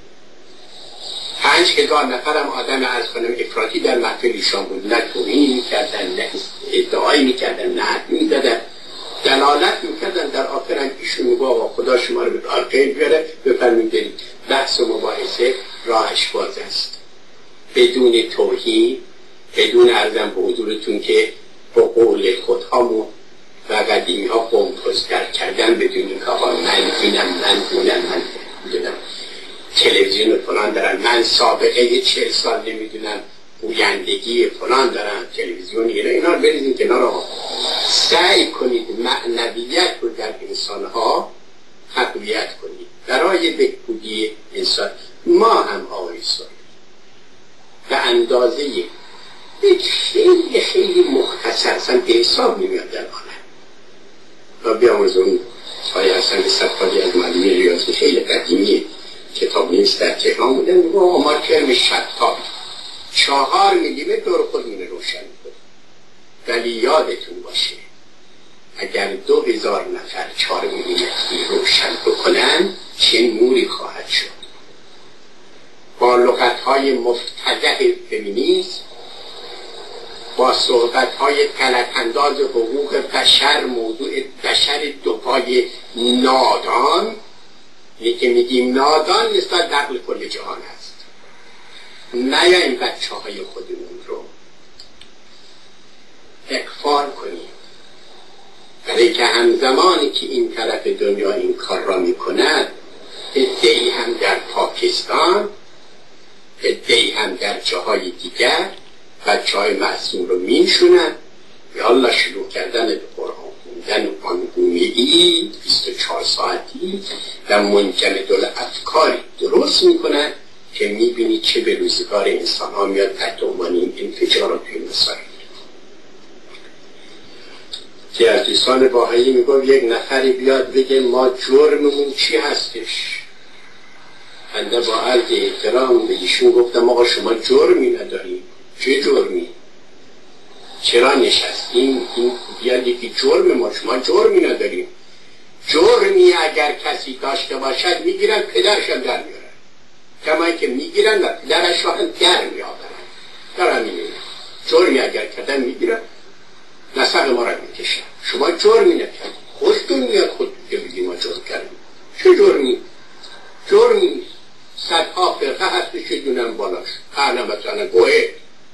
پنج هزار نفر هم آدم از خانم افراطی در محفل ایشان بود. نه توهینی میکردن، نه ادعایی میکردن، نه حرفی میزدن، دلالت میکردن. در آخر هم ایشون میگه آقا خدا شما رو به آرکین بیاره بفرمایید بحث و مباحثه راهش باز است، بدون توهین، بدون عرضم به حضورتون که با قول خودهامون و قدیمی ها قوم پستر کردن، بدون این که آقا من اینم من دونم من دونم تلویزیون فلان دارن، من سابقه چهل سال نمیدونم گویندگی فلان دارن، تلویزیون اینا اینا رو بریزین کنار. آقا سعی کنید معنویت رو در انسان ها تقویت کنید برای بهبودی انسان. ما هم آقای سالی به اندازه خیلی خیلی مختصر اصلا به حساب نمیاد در آنم و بیاموزون های اصلا صفحالی از معلومی ریاضی خیلی قدیمیه کتاب نیست در تهران بودن و آمار کرم شتاب چهار میلیمتر دور خودمون روشن بود. ولی یادتون باشه اگر اگر دو هزار نفر چهار میلیتی روشن بکنن چه نوری خواهد شد. با لغت‌های مفتضح فمینیسم، با صحبت‌های غلط‌انداز حقوق بشر، موضوع بشر دوپای نادان، اینی که میگیم نادان نسبت نقل کل جهان است. نیاییم بچه‌های خودمون رو اغفال کنیم، برای که همزمانی که این طرف دنیا این کار را میکند، عده‌ای هم در پاکستان، عده‌ای هم در جاهای دیگر بچه‌های معصوم رو میشونن، یا الله شروع کردن به قرآن خوندن آنگونه‌ای بیست و چهار ساعتی و منجمد الافکاری درست میکنن که میبینی چه به روزگار انسان ها میاد تحت عنوان این انفجارات توی مسائل. که از دوستان باهایی میگم یک نفری بیاد بگه ما جرممون چی هستش. بنده با عرض احترام به ایشون گفتم آقا شما جرمی نداریم. چه جرمی؟ چرا نشستیم این بیاد یکی جرم ما؟ شما جرمی نداریم. جرمی اگر کسی داشته باشد میگیرن پدرش هم در میارن، کما که میگیرن و پدرش رو هم در میآورن. در همینه جرمی اگر کردن میگیرن نسق ما را میکشن. شما جرمی نکردیم، خوشتون میاد خود که بگی ما جرم کردیم. چه جرمی؟ جرمی صدها فرقه هستش دونم بالاش هر مثلا گوه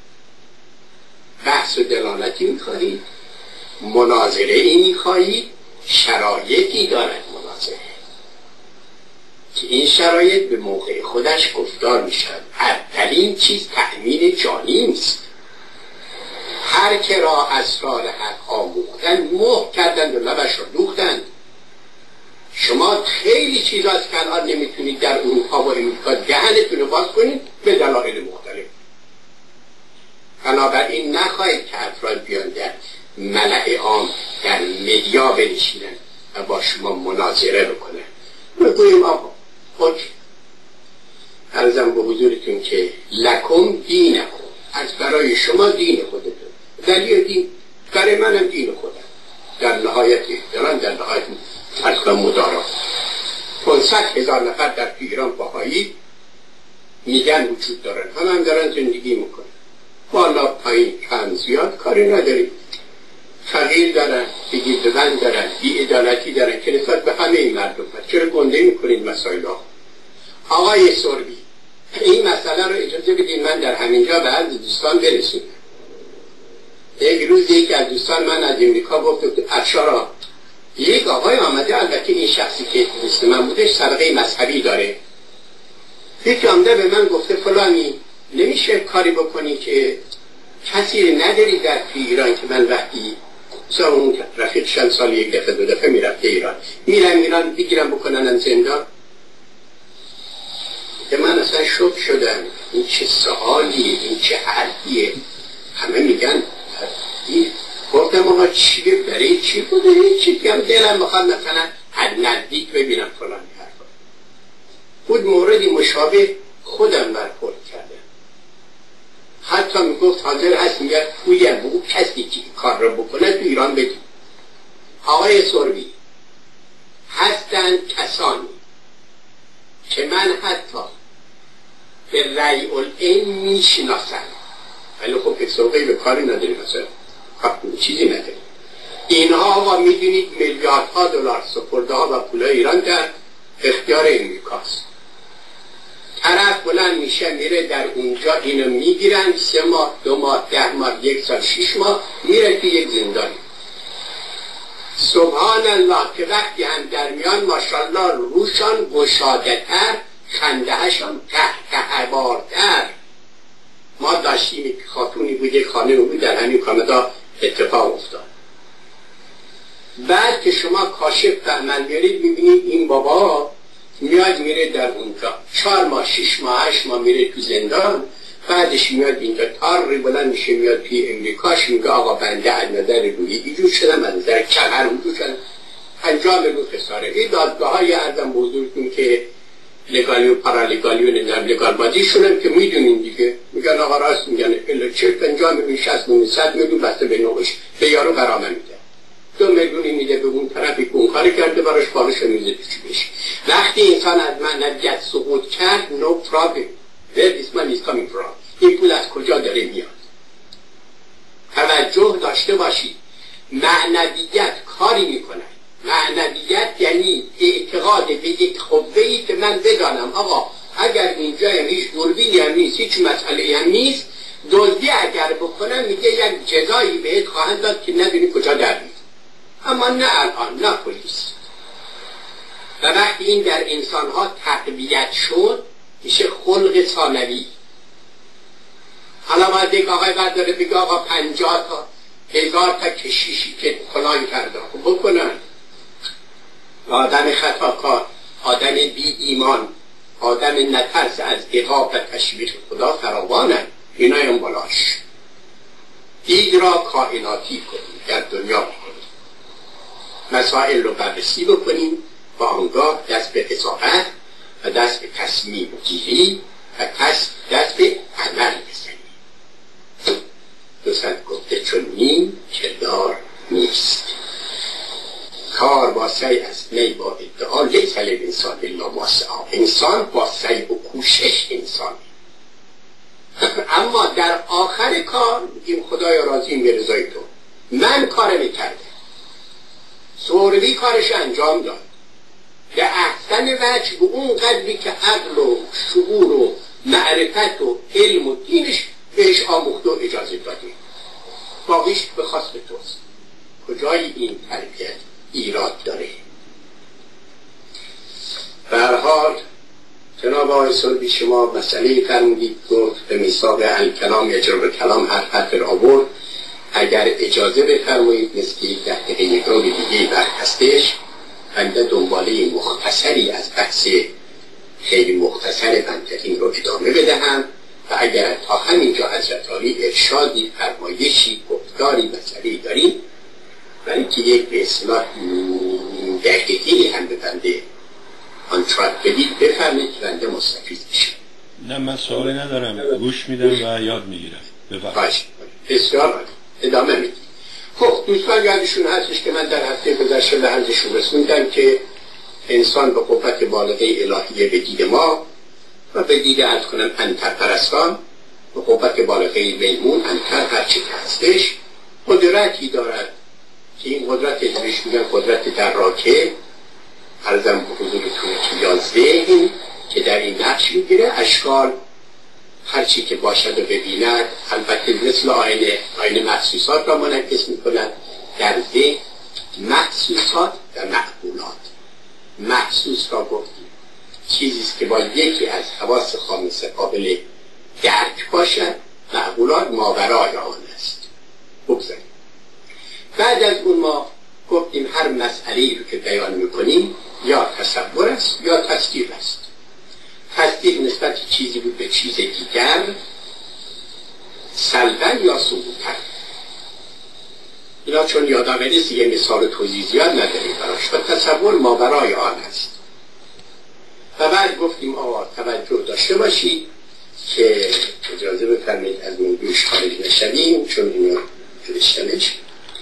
بحث و دلالتی میخواهید، مناظره ای میخواهید، شرایطی دارد مناظره که این شرایط به موقع خودش گفتار میشد. اولین چیز تأمین جانی نیست. هر که را اسرار حق آموختن مهر کردند و لبش را دوختند. شما خیلی چیزاست که الان نمیتونید در اروپا و امریکا دهنتون رو باز کنید به دلایل مختلف. بنابراین نخواهید که افراد بیان در ملأ عام در مدیا بنشینن و با شما مناظره بکنن. بگوییم آقا خود عرضم به حضورتون که لکم دینکم، از برای شما دین خودتون، دلیل دین برای منم دین خودم، در نهایت احترام، در نهایت اصلا مدارا. پانصد هزار نفر در ایران باهایی میگن وجود دارن، هم هم دارن زندگی میکنن، بالا پایین کم زیاد کاری نداریم. فقیر دارن، بگیردبند دارن، بی‌عدالتی دارن که نسبت به همه این مردم هست. چرا گنده میکنید مسائل ها؟ آقای سربی این مسئله رو اجازه بدید من در همینجا به عرض دوستان برسونم. یک روز یک از دوستان من از امریکا گفت افشارا یک آقای آمده، البته این شخصی که دوست من بودش سابقه مذهبی داره، یکی آمده به من گفته فلانی نمیشه کاری بکنی که کسی نداری در ایران که من وقتی مثلا اون رفیق چند سال یک دفعه دو دفعه میرفته ایران، میرم ایران بگیرم بکنن زندان. که من اصلا شوک شدم، این چه سوالیه، این چه حرفیه. همه میگن گفتم آقا چیه، برای چی بوده؟ هیچی که هم دلم بخواد مثلا از نزدیک ببینم فلان حرفا. بود موردی مشابه خودم برخورد کردم. حتی میگفت حاضر هست میگه پولیم بگو کسی که کار را بکنه تو ایران بدید. آقای سربی هستند کسانی که من حتی به رأی العین میشناسم، ولی خب اکسوقی به کاری نداریم، مثلا چیزی نداریم. اینها آقا میدونید میلیاردها دلار سپرده ها و پول ایران در اختیار امریکاست. طرف بلند میشه میره در اونجا اینو میگیرن، سه ماه دو ماه ده ماه یک سال شش ماه میره توی یک زندانی. سبحان الله که وقتی هم در میان ماشاءالله روشان گشاده تر، خنده هشان تحتهبارتر. ما داشتیم خاتونی بود، یک خانه بود در همین کانادا اتفاق افتاد. بعد که شما کاشف فهمن بیارید میبینید این بابا میاد میره در اونجا چهار ماه شش ماه هشت ماه میره تو زندان، بعدش میاد اینجا تاری بلند میشه میاد توی امریکاش میگه آقا بنده از نظر روحی جور شدم، از نظر کمر جور شدم، انجام رو خساره. این دادگاه های ارزم بزرگتون که لگالی و پارالگالی و نظر لگال بازیشون هم که میدونین دیگه، میگن آقا راست میگن الا چه انجام رو شصت میلیون صد میلیون بسته به نوش به یارو برامه میده. دو میلیونی میده به اون طرفی که اون کاری کرده براش پارش میده تو جیبش. وقتی انسان از معنویت سقوط کرد no problem where this money is coming from، این پول از کجا داره میاد. توجه داشته باشید معنویت کاری میکنه. معنویت یعنی اعتقاد به یک قوه‌ای که من بدانم آقا اگر اینجا هیچ دوربینی هم نیست، هیچ مسئله هم نیست، دزدی اگر بکنم میگه یک جزایی بهت خواهند داد که نبینی کجا در میاد. اما نه الان، نه پلیس. و وقتی این در انسانها تقویت شد میشه خلق ثانوی. حالا باید یک آقای بعد داره بگه آقا پنجاه تا هزار تا کشیشی که فلان کرده خب بکنن. آدم خطاکار، آدم بی ایمان، آدم نترس از عقاب و تشویق خدا فراوانن. اینا هم بالاش دید را کائناتی کنیم، در دنیا بکنیم، مسائل رو بررسی بکنیم، با آنگاه دست به قضاوت و دست به تصمیم گیری و دست به عمل بزنیم. دوست گفته چون نیم کردار نیست. کار با سعی است نه با ادعا. لیس الانسان الا ما سعی. انسان با سعی و کوشش انسان. اما در آخر کار میگیم خدایا راضیم به رضای تو. من کار میکردم، سهروی کارش انجام داد به احسن وجه، به اون قدری که عقل و شعور و معرفت و علم و دینش بهش آموخته و اجازه دادیم. باقیش به خواست توست. کجای این تربیت ایراد داره؟ به هر حال جناب آقای سلبی شما مسئله فرمودید، گفت به میثاق الکلام یجرب الکلام هر حرف را آورد. اگر اجازه بفرمایید مثل یک دقیقه نگاه دیگه بر هستش، بنده دنباله مختصری از بحث خیلی مختصر منطقی رو ادامه بدهم و اگر تا همینجا حضرت عالی ارشادی، فرمایشی، گفتاری، مسئله‌ای داریم برای که یک به اصطلاح دقیقی هم به بنده آن تراک بدید بفرمید که بنده مستفید بشم. نه من سوالی ندارم، گوش میدم و یاد میگیرم. باشه بسیار عالی، ادامه میدید. خب دوستان یادشون هستش که من در هفته گذشته به عرضشون رسوندم که انسان به قوت بالغه الهیه به دید ما و به دید عرض کنم انتر پرستان، به قوت بالغه میمون انتر هرچی که هستش قدرتی دارد که این قدرت بهش میگن قدرت دراکه، عرضم به حضورتون که یا ذهن که در این نقش میگیره اشکال هرچی که باشد و ببیند، البته مثل آینه آینه محسوسات را منعکس میکنند در ذهن، محسوسات و معقولات. محسوس را گفتیم چیزیست که با یکی از حواس خامسه قابل درک باشد، معقولات ماورای آن است. بگذاریم بعد از اون ما گفتیم هر مسئله‌ای رو که بیان میکنیم یا تصور است یا تصدیق است. تصدیق نسبت چیزی بود به چیز دیگر، سلبن یا ثبوتن. اینا چون یادم نیست یه مثال توضیح زیاد نداریم براش و تصور ماورای آن است. و بعد گفتیم آقا توجه داشته باشید که اجازه بفرمایید از موضوعش خارج نشویم چون اینا فرشتنش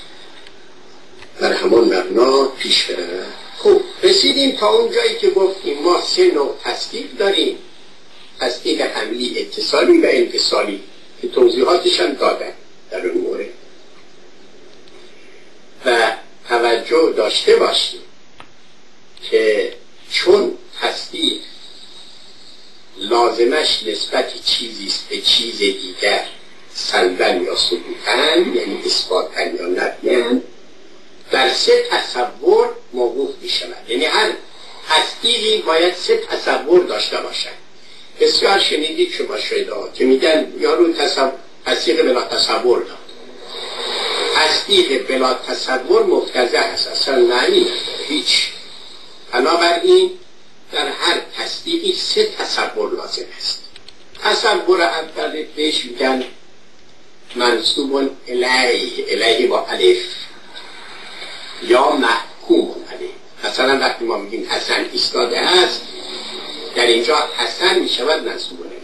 در همان مبنا پیش برن. خب رسیدیم تا اون جایی که گفتیم ما سه نوع تصدیق داریم، تصدیق حملی، اتصالی و انفصالی که توضیحاتش هم دادن در اون مورد. و توجه داشته باشیم که چون تصدیق لازمش نسبت چیزیست به چیز دیگر، سلبن یا ثبوتن یعنی اثباتن یا نفیان، در سه تصور موقوف می شود. یعنی هر تصدیقی باید سه تصور داشته باشد. بسیار شنیدید شما شاید که میگن یارو تصدیق بلا تصور داد. تصدیق بلا تصور مفتضح است، اصلا معنی نداره هیچ. بنابراین در هر تصدیقی سه تصور لازم است. تصور اول بهش میگن منصوب الیه، الیه با الف، یا محکوم علیه. مثلا وقتی ما میگیم حسن ایستاده است، در اینجا حسن میشود منصوب الیه.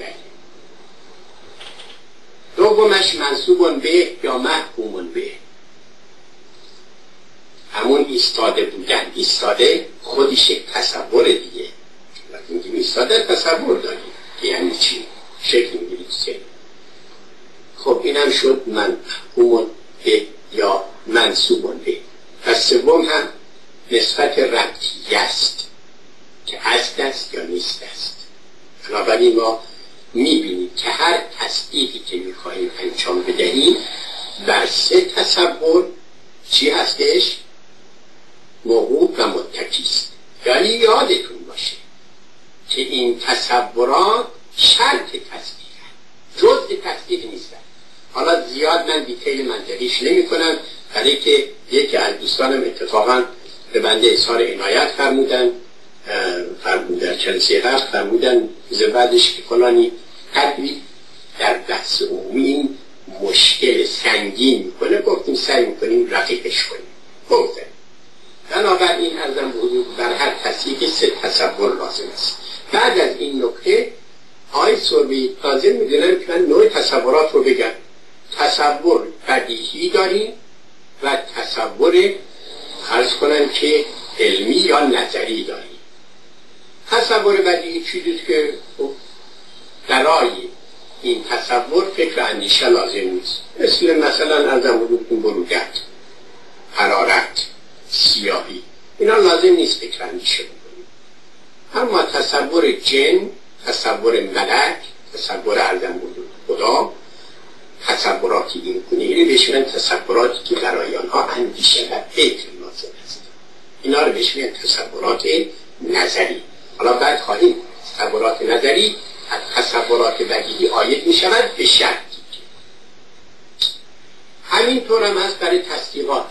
دومش منصوب به یا محکوم به. همون ایستاده بودن. ایستاده خودش یک تصور دیگه. وقتی میگیم ایستاده تصور داریم که یعنی چی؟ شکل میگیرید سه. خب اینم شد منحوم به یا منصوب به. پس سوم هم نسبت ربطی است که هست است یا نیست است. بنابراین ما میبینیم که هر تصدیقی که میخواهیم انجام بدهیم بر سه تصور چی هستش؟ موقوف و متکی است. یعنی یادتون باشه که این تصورات شرط تصدیق جزء تصدیق نیستن. حالا زیاد من دیتیل منطقیش نمی کنم، برای که یکی از دوستانم اتفاقا به بنده اظهار عنایت فرمودن فرمودن در جلسه قبل فرمودن بعدش که فلانی قدری در بحث عمومی مشکل سنگین میکنه، گفتیم سعی میکنیم رقیقش کنیم. گفتم بنابراین ارزم به حضور بر هر تصدیق سه تصور لازم است. بعد از این نکته آقای سروی لازم میدونم که من نوع تصورات رو بگم. تصور بدیهی داریم و تصور عرض کنم که علمی یا نظری داریم. تصور بدیهی چیزی که برای این تصور فکر اندیشه لازم نیست، مثل مثلا ارزم حضورتون برودت، حرارت، سیاهی، اینا لازم نیست فکر اندیشه بکنیم. اما تصور جن، تصور ملک، تصور ارزم حضور خدا، تصوراتی این کنه بهش میگن تصوراتی که برای آنها اندیشه و فکر لازم است. اینا رو بهش میگن تصورات نظری. حالا بعد خواهیم تصورات نظری از تصورات بدیهی عاید می شود به شرطی که همینطور هم هست برای تصدیقات.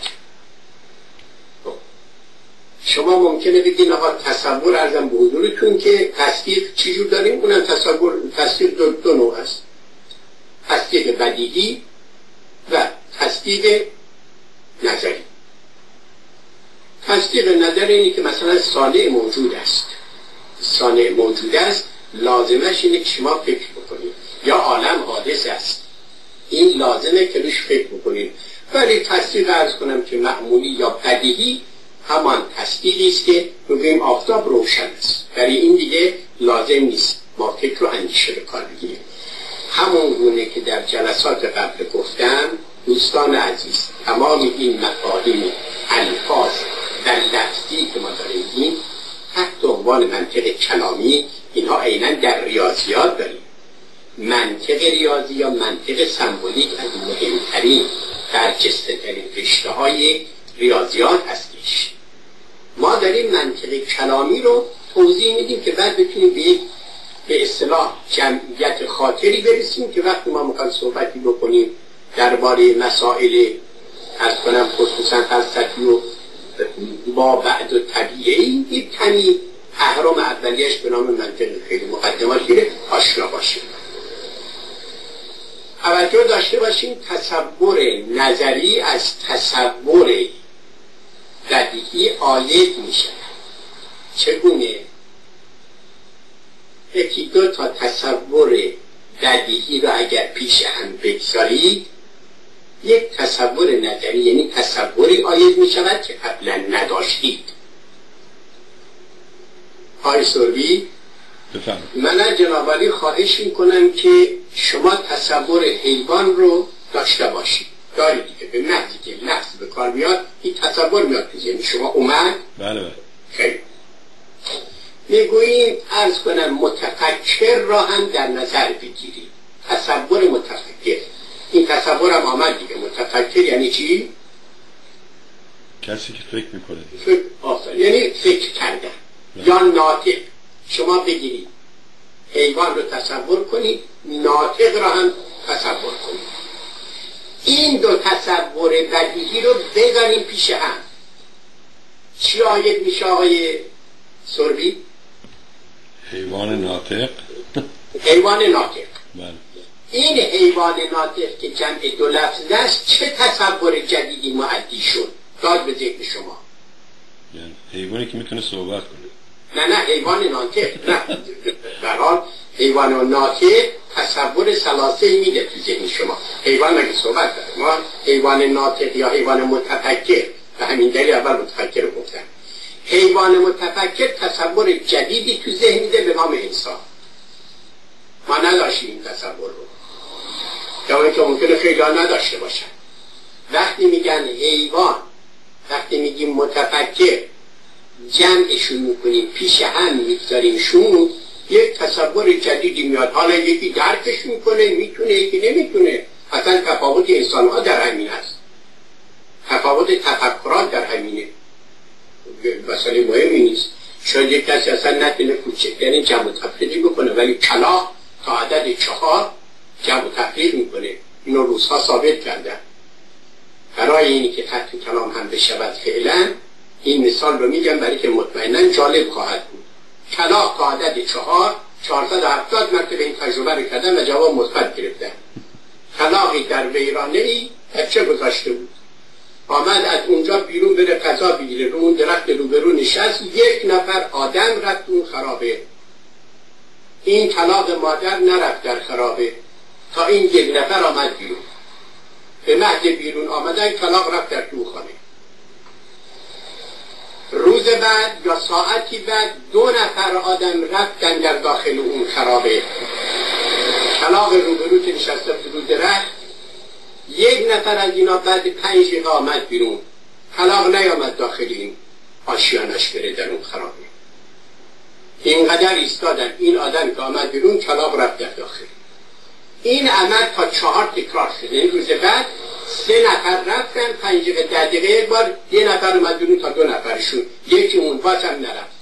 شما ممکنه بگید آقا تصور ارزم به حضورتون که تصدیق چجور داریم؟ اونم تصور تصدیق دو, دو نوع است، تصدیق بدیهی و تصدیق نظری. تصدیق نظری اینه که مثلا صانع موجود است، صانع موجود است لازمش اینه که شما فکر بکنید، یا عالم حادث است این لازمه که روش فکر بکنید. ولی تصدیق عرض کنم که معمولی یا بدیهی همان تصدیقی است که میگیم آفتاب روشن است، برای این دیگه لازم نیست ما فکر رو اندیشه به کار بگیریم. همون گونه که در جلسات قبل گفتم دوستان عزیز، تمام این مفاهیم الفاظ و لفظی که ما داریم این تحت عنوان منطق کلامی، اینها عیناً در ریاضیات داریم. منطق ریاضی یا منطق سمبولیک از مهمترین برجسته‌ترین رشته‌های ریاضیات هستش. ما داریم منطق کلامی رو توضیح میدیم که بعد بتونیم به یک به اصطلاح جمعیت خاطری برسیم که وقتی ما میخوایم صحبتی بکنیم درباره مسائل از کنم خصوصا فلسفی و ما بعد و طبیعی یک کمی اهرام اولیش به نام منطق خیلی مقدمات گیره آشنا باشیم. توجه داشته باشیم تصور نظری از تصور بدیهی عاید میشه. چگونه؟ یکی دو تا تصور بدیهی رو اگر پیش هم بگذارید یک تصور نظری یعنی تصوری عاید می شود که قبلا نداشتید. آقای سروی من از جناب عالی خواهش می کنم که شما تصور حیوان رو داشته باشید. دارید دیگه، به محضی که لفظ به کار میاد این تصور میاد که یعنی شما اومد. بله بله. خیلی میگوییم عرض کنم متفکر را هم در نظر بگیریم. تصور متفکر، این تصورم آمد دیگه. متفکر یعنی چی؟ کسی که فکر میکنه. فکر آفر. یعنی فکر کردن یا ناطق. شما بگیرید حیوان رو تصور کنید، ناطق را هم تصور کنید. این دو تصور بدیهی رو بذاریم پیش هم. چی عاید میشه آقای سروی؟ حیوان ناطق. حیوان ناطق. بله. این حیوان ناطق که جمع دو لفظ است چه تصور جدیدی معدی شد؟ داد به ذهن شما. یعنی حیوانی که میتونه صحبت کنه. نه نه حیوان ناطق نه. در حال حیوان ناطق تصور ثلاثه میده تو ذهن شما. حیوان مگه صحبت داره؟ ما حیوان ناطق یا حیوان متفکر به همین دلیل اول متفکر رو گفتم. حیوان متفکر تصور جدیدی تو ذهن میده به نام انسان. ما نداشتیم این تصور رو، یا اینکه ممکنه خیلی ها نداشته باشن. وقتی میگن حیوان، وقتی میگیم متفکر، جمعشون میکنیم پیش هم میگذاریمشون، یک تصور جدیدی میاد. حالا یکی درکش میکنه میتونه، یکی نمیتونه. اصلا تفاوت انسان ها در همین است، تفاوت تفکرات در همینه. مسئله مهمی نیست. شاید یک کسی اصلا نتونه کوچکترین جمع و تفریقی بکنه، ولی کلاغ تا عدد چهار جمع و تفریق میکنه. اینو روزها ثابت کردن. برای اینی که خط کلام هم بشود فعلا، این مثال رو میگم برای که مطمئنا جالب خواهد بود. کلاغ تا عدد چهار چهارصد و هفتاد مرتبه این تجربه رو کردن و جواب مثبت گرفتن. کلاغی در ویرانه ای بچه گذاشته بود، آمد از اونجا بیرون بره غذا بگیره، رو اون درخت روبرو نشست، یک نفر آدم رفت اون خرابه. این کلاغ مادر نرفت در خرابه تا این یک نفر آمد بیرون. به محض بیرون آمدن کلاغ رفت در توخانه. روز بعد یا ساعتی بعد دو نفر آدم رفتن در داخل اون خرابه. کلاغ روبرو که نشسته بود رو درخت، یک نفر از اینا بعد پنج دقیقه آمد بیرون. کلاغ نیامد داخل این آشیانش بره در اون خرابه. اینقدر ایستادن. این آدم که آمد بیرون، کلاغ رفت در داخل. این عمل تا چهار تکرار شد. این روز بعد سه نفر رفتن، پنج دقیقه ده دقیقه یک بار یه نفر اومد بیرون تا دو نفرشون، یکی اون باز هم نرفت.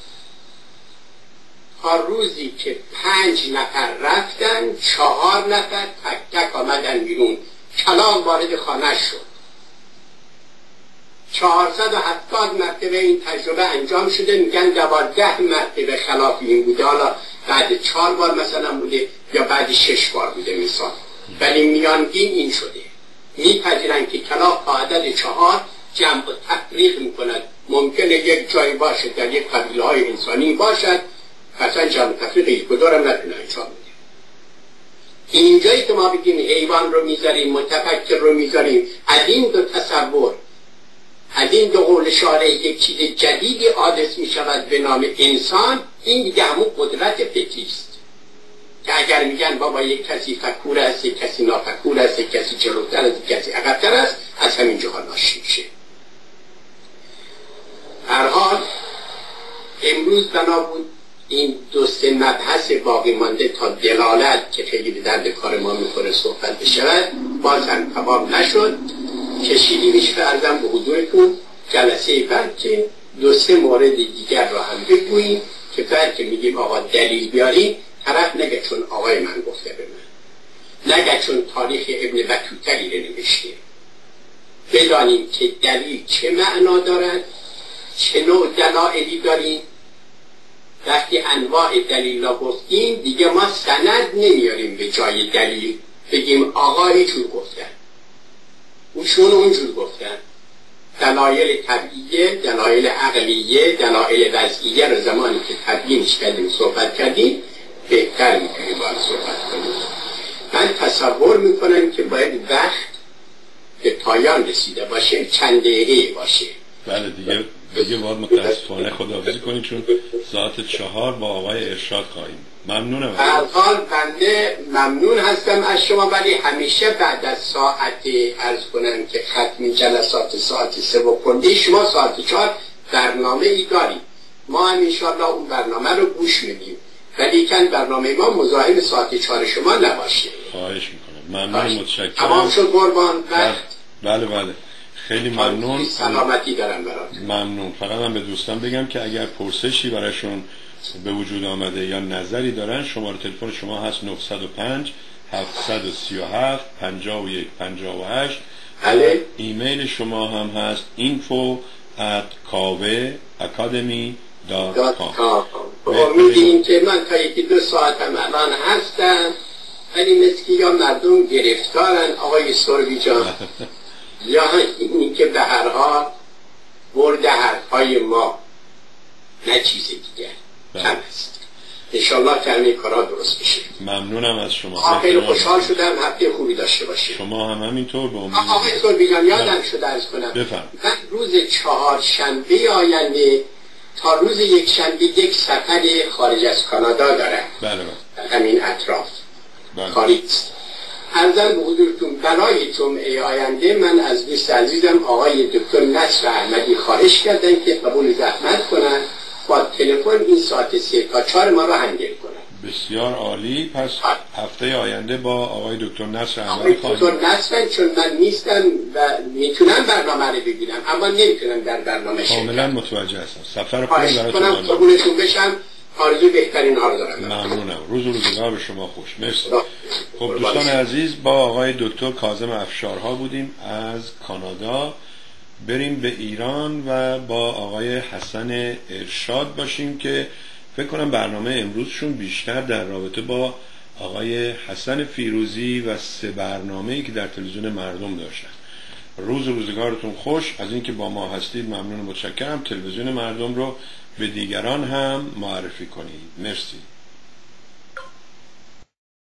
تا روزی که پنج نفر رفتن، چهار نفر تک تک آمدن بیرون. کلاغ وارد خانه شد. چهارصد و هفتاد مرتبه این تجربه انجام شده. میگن دوازده مرتبه خلاف این بوده. حالا بعد چهار بار مثلا بوده یا بعد شش بار بوده مثال، ولی میانگین این شده. میپذیرن که کلاغ تا عدد چهار جمع و تفریق میکند. ممکنه یک جایی باشه در یک قبیله های انسانی باشد، اصلا جمع و تفریق یک دارم نتونه انجام بده. اینجایی که ما بگیم حیوان رو میذاریم، متفکر رو میذاریم، از این دو تصور، از این دو قول شارع یک چیز جدیدی حادث میشود به نام انسان. این دیگه همون قدرت فکری است که اگر میگن بابا یک کسی فکور است، یک کسی نافکور است، یک کسی جلوتر است، یک کسی عقب‌تر است، از همین جهان ناشی میشه. هر حال امروز بنا بود این دو سه مبحث باقی مانده تا دلالت که خیلی به درد کار ما میخوره صحبت بشود، باز هم تمام نشد. کشیدی میشه ارزم به حضورتون جلسه بعد که دو سه مورد دیگر را هم بگوییم که بعد که میگیم آقا دلیل بیاری، طرف نگه چون آقای من گفته به من، نگه چون تاریخ ابن بطوطه رو نوشته. بدانیم که دلیل چه معنا دارد، چه نوع دلایلی داریم. وقتی انواع دلیل را گفتیم دیگه ما سند نمیاریم به جای دلیل بگیم آقا اینجور گفتن، اوشون اونجور گفتن. دلایل طبیعیه، دلایل عقلیه، دلایل وضعیه رو زمانی که تبیینش کردیم صحبت کردیم بهتر میتونیم باید صحبت کنیم. من تصور میکنم که باید وقت به پایان رسیده باشه، چند دقیقه باشه. بله دیگه دیگه باید متاسفانه خداحافظی کنیم چون ساعت چهار با آقای ارشاد خواهیم. ممنونم. هر حال بنده ممنون هستم از شما، ولی همیشه بعد از ساعت عرض کنم که ختم جلسات ساعت سه و پنجه شما ساعت چهار برنامه ای داریم. ما هم انشاءالله اون برنامه رو گوش میدیم، ولی کن برنامه ما مزاحم ساعت چهار شما نباشه. خواهش میکنم. ممنون، متشکرم. تمام شد قربان. بله بله خیلی ممنون. سلامتی دارم برات. ممنون. فقط من به دوستان بگم که اگر پرسشی براشون به وجود آمده یا نظری دارن، شماره تلفن شما هست نهصد و پنج هفتصد و سی و هفت پنجاه و یک پنجاه و هشت. بله. ایمیل شما هم هست info at kave academy dot com. امیدیم که من تا یکی دو ساعت هم الان هستم، ولی مثل که یا مردم گرفتارن آقای سروی جان یا اینی که به هر حال برد حرفهای ما نه چیز دیگر کم است. انشالله که همین کارا درست بشه. ممنونم از شما. خیلی خوشحال شدم. هفته خوبی داشته باشید. شما هم همینطور. به امید. آقای سربیجان یادم شد عرض کنم من روز چهارشنبه آینده تا روز یک شنبه یک سفر خارج از کانادا دارم. بله بله. همین اطراف. بله. خارج. عرضم به حضورتون برای جمعه آینده من از دوست عزیزم آقای دکتر نصر احمدی خواهش کردن که قبول زحمت کنن با تلفن این ساعت سه تا چهار ما را هنگل کنن. بسیار عالی. پس هفته آینده با آقای دکتر نصر احمدی خواهیم. دکتر نصر چون من نیستم و میتونم برنامه رو ببینم اما نمیتونم در برنامه شرکت. کاملا متوجه هستم. سفر خوبی براتون آرزو قبولتون بشم. آرزو بهترین ها رو دارم. ممنونم. روز و روزگار به شما خوش. مرسی. خب دوستان عزیز با آقای دکتر کاظم افشارها بودیم از کانادا. بریم به ایران و با آقای حسن ارشاد باشیم که فکر کنم برنامه امروزشون بیشتر در رابطه با آقای حسن فیروزی و سه برنامه‌ای که در تلویزیون مردم داشتن. روز و روزگارتون خوش. از اینکه با ما هستید ممنون و متشکرم. تلویزیون مردم رو به دیگران هم معرفی کنید. مرسی.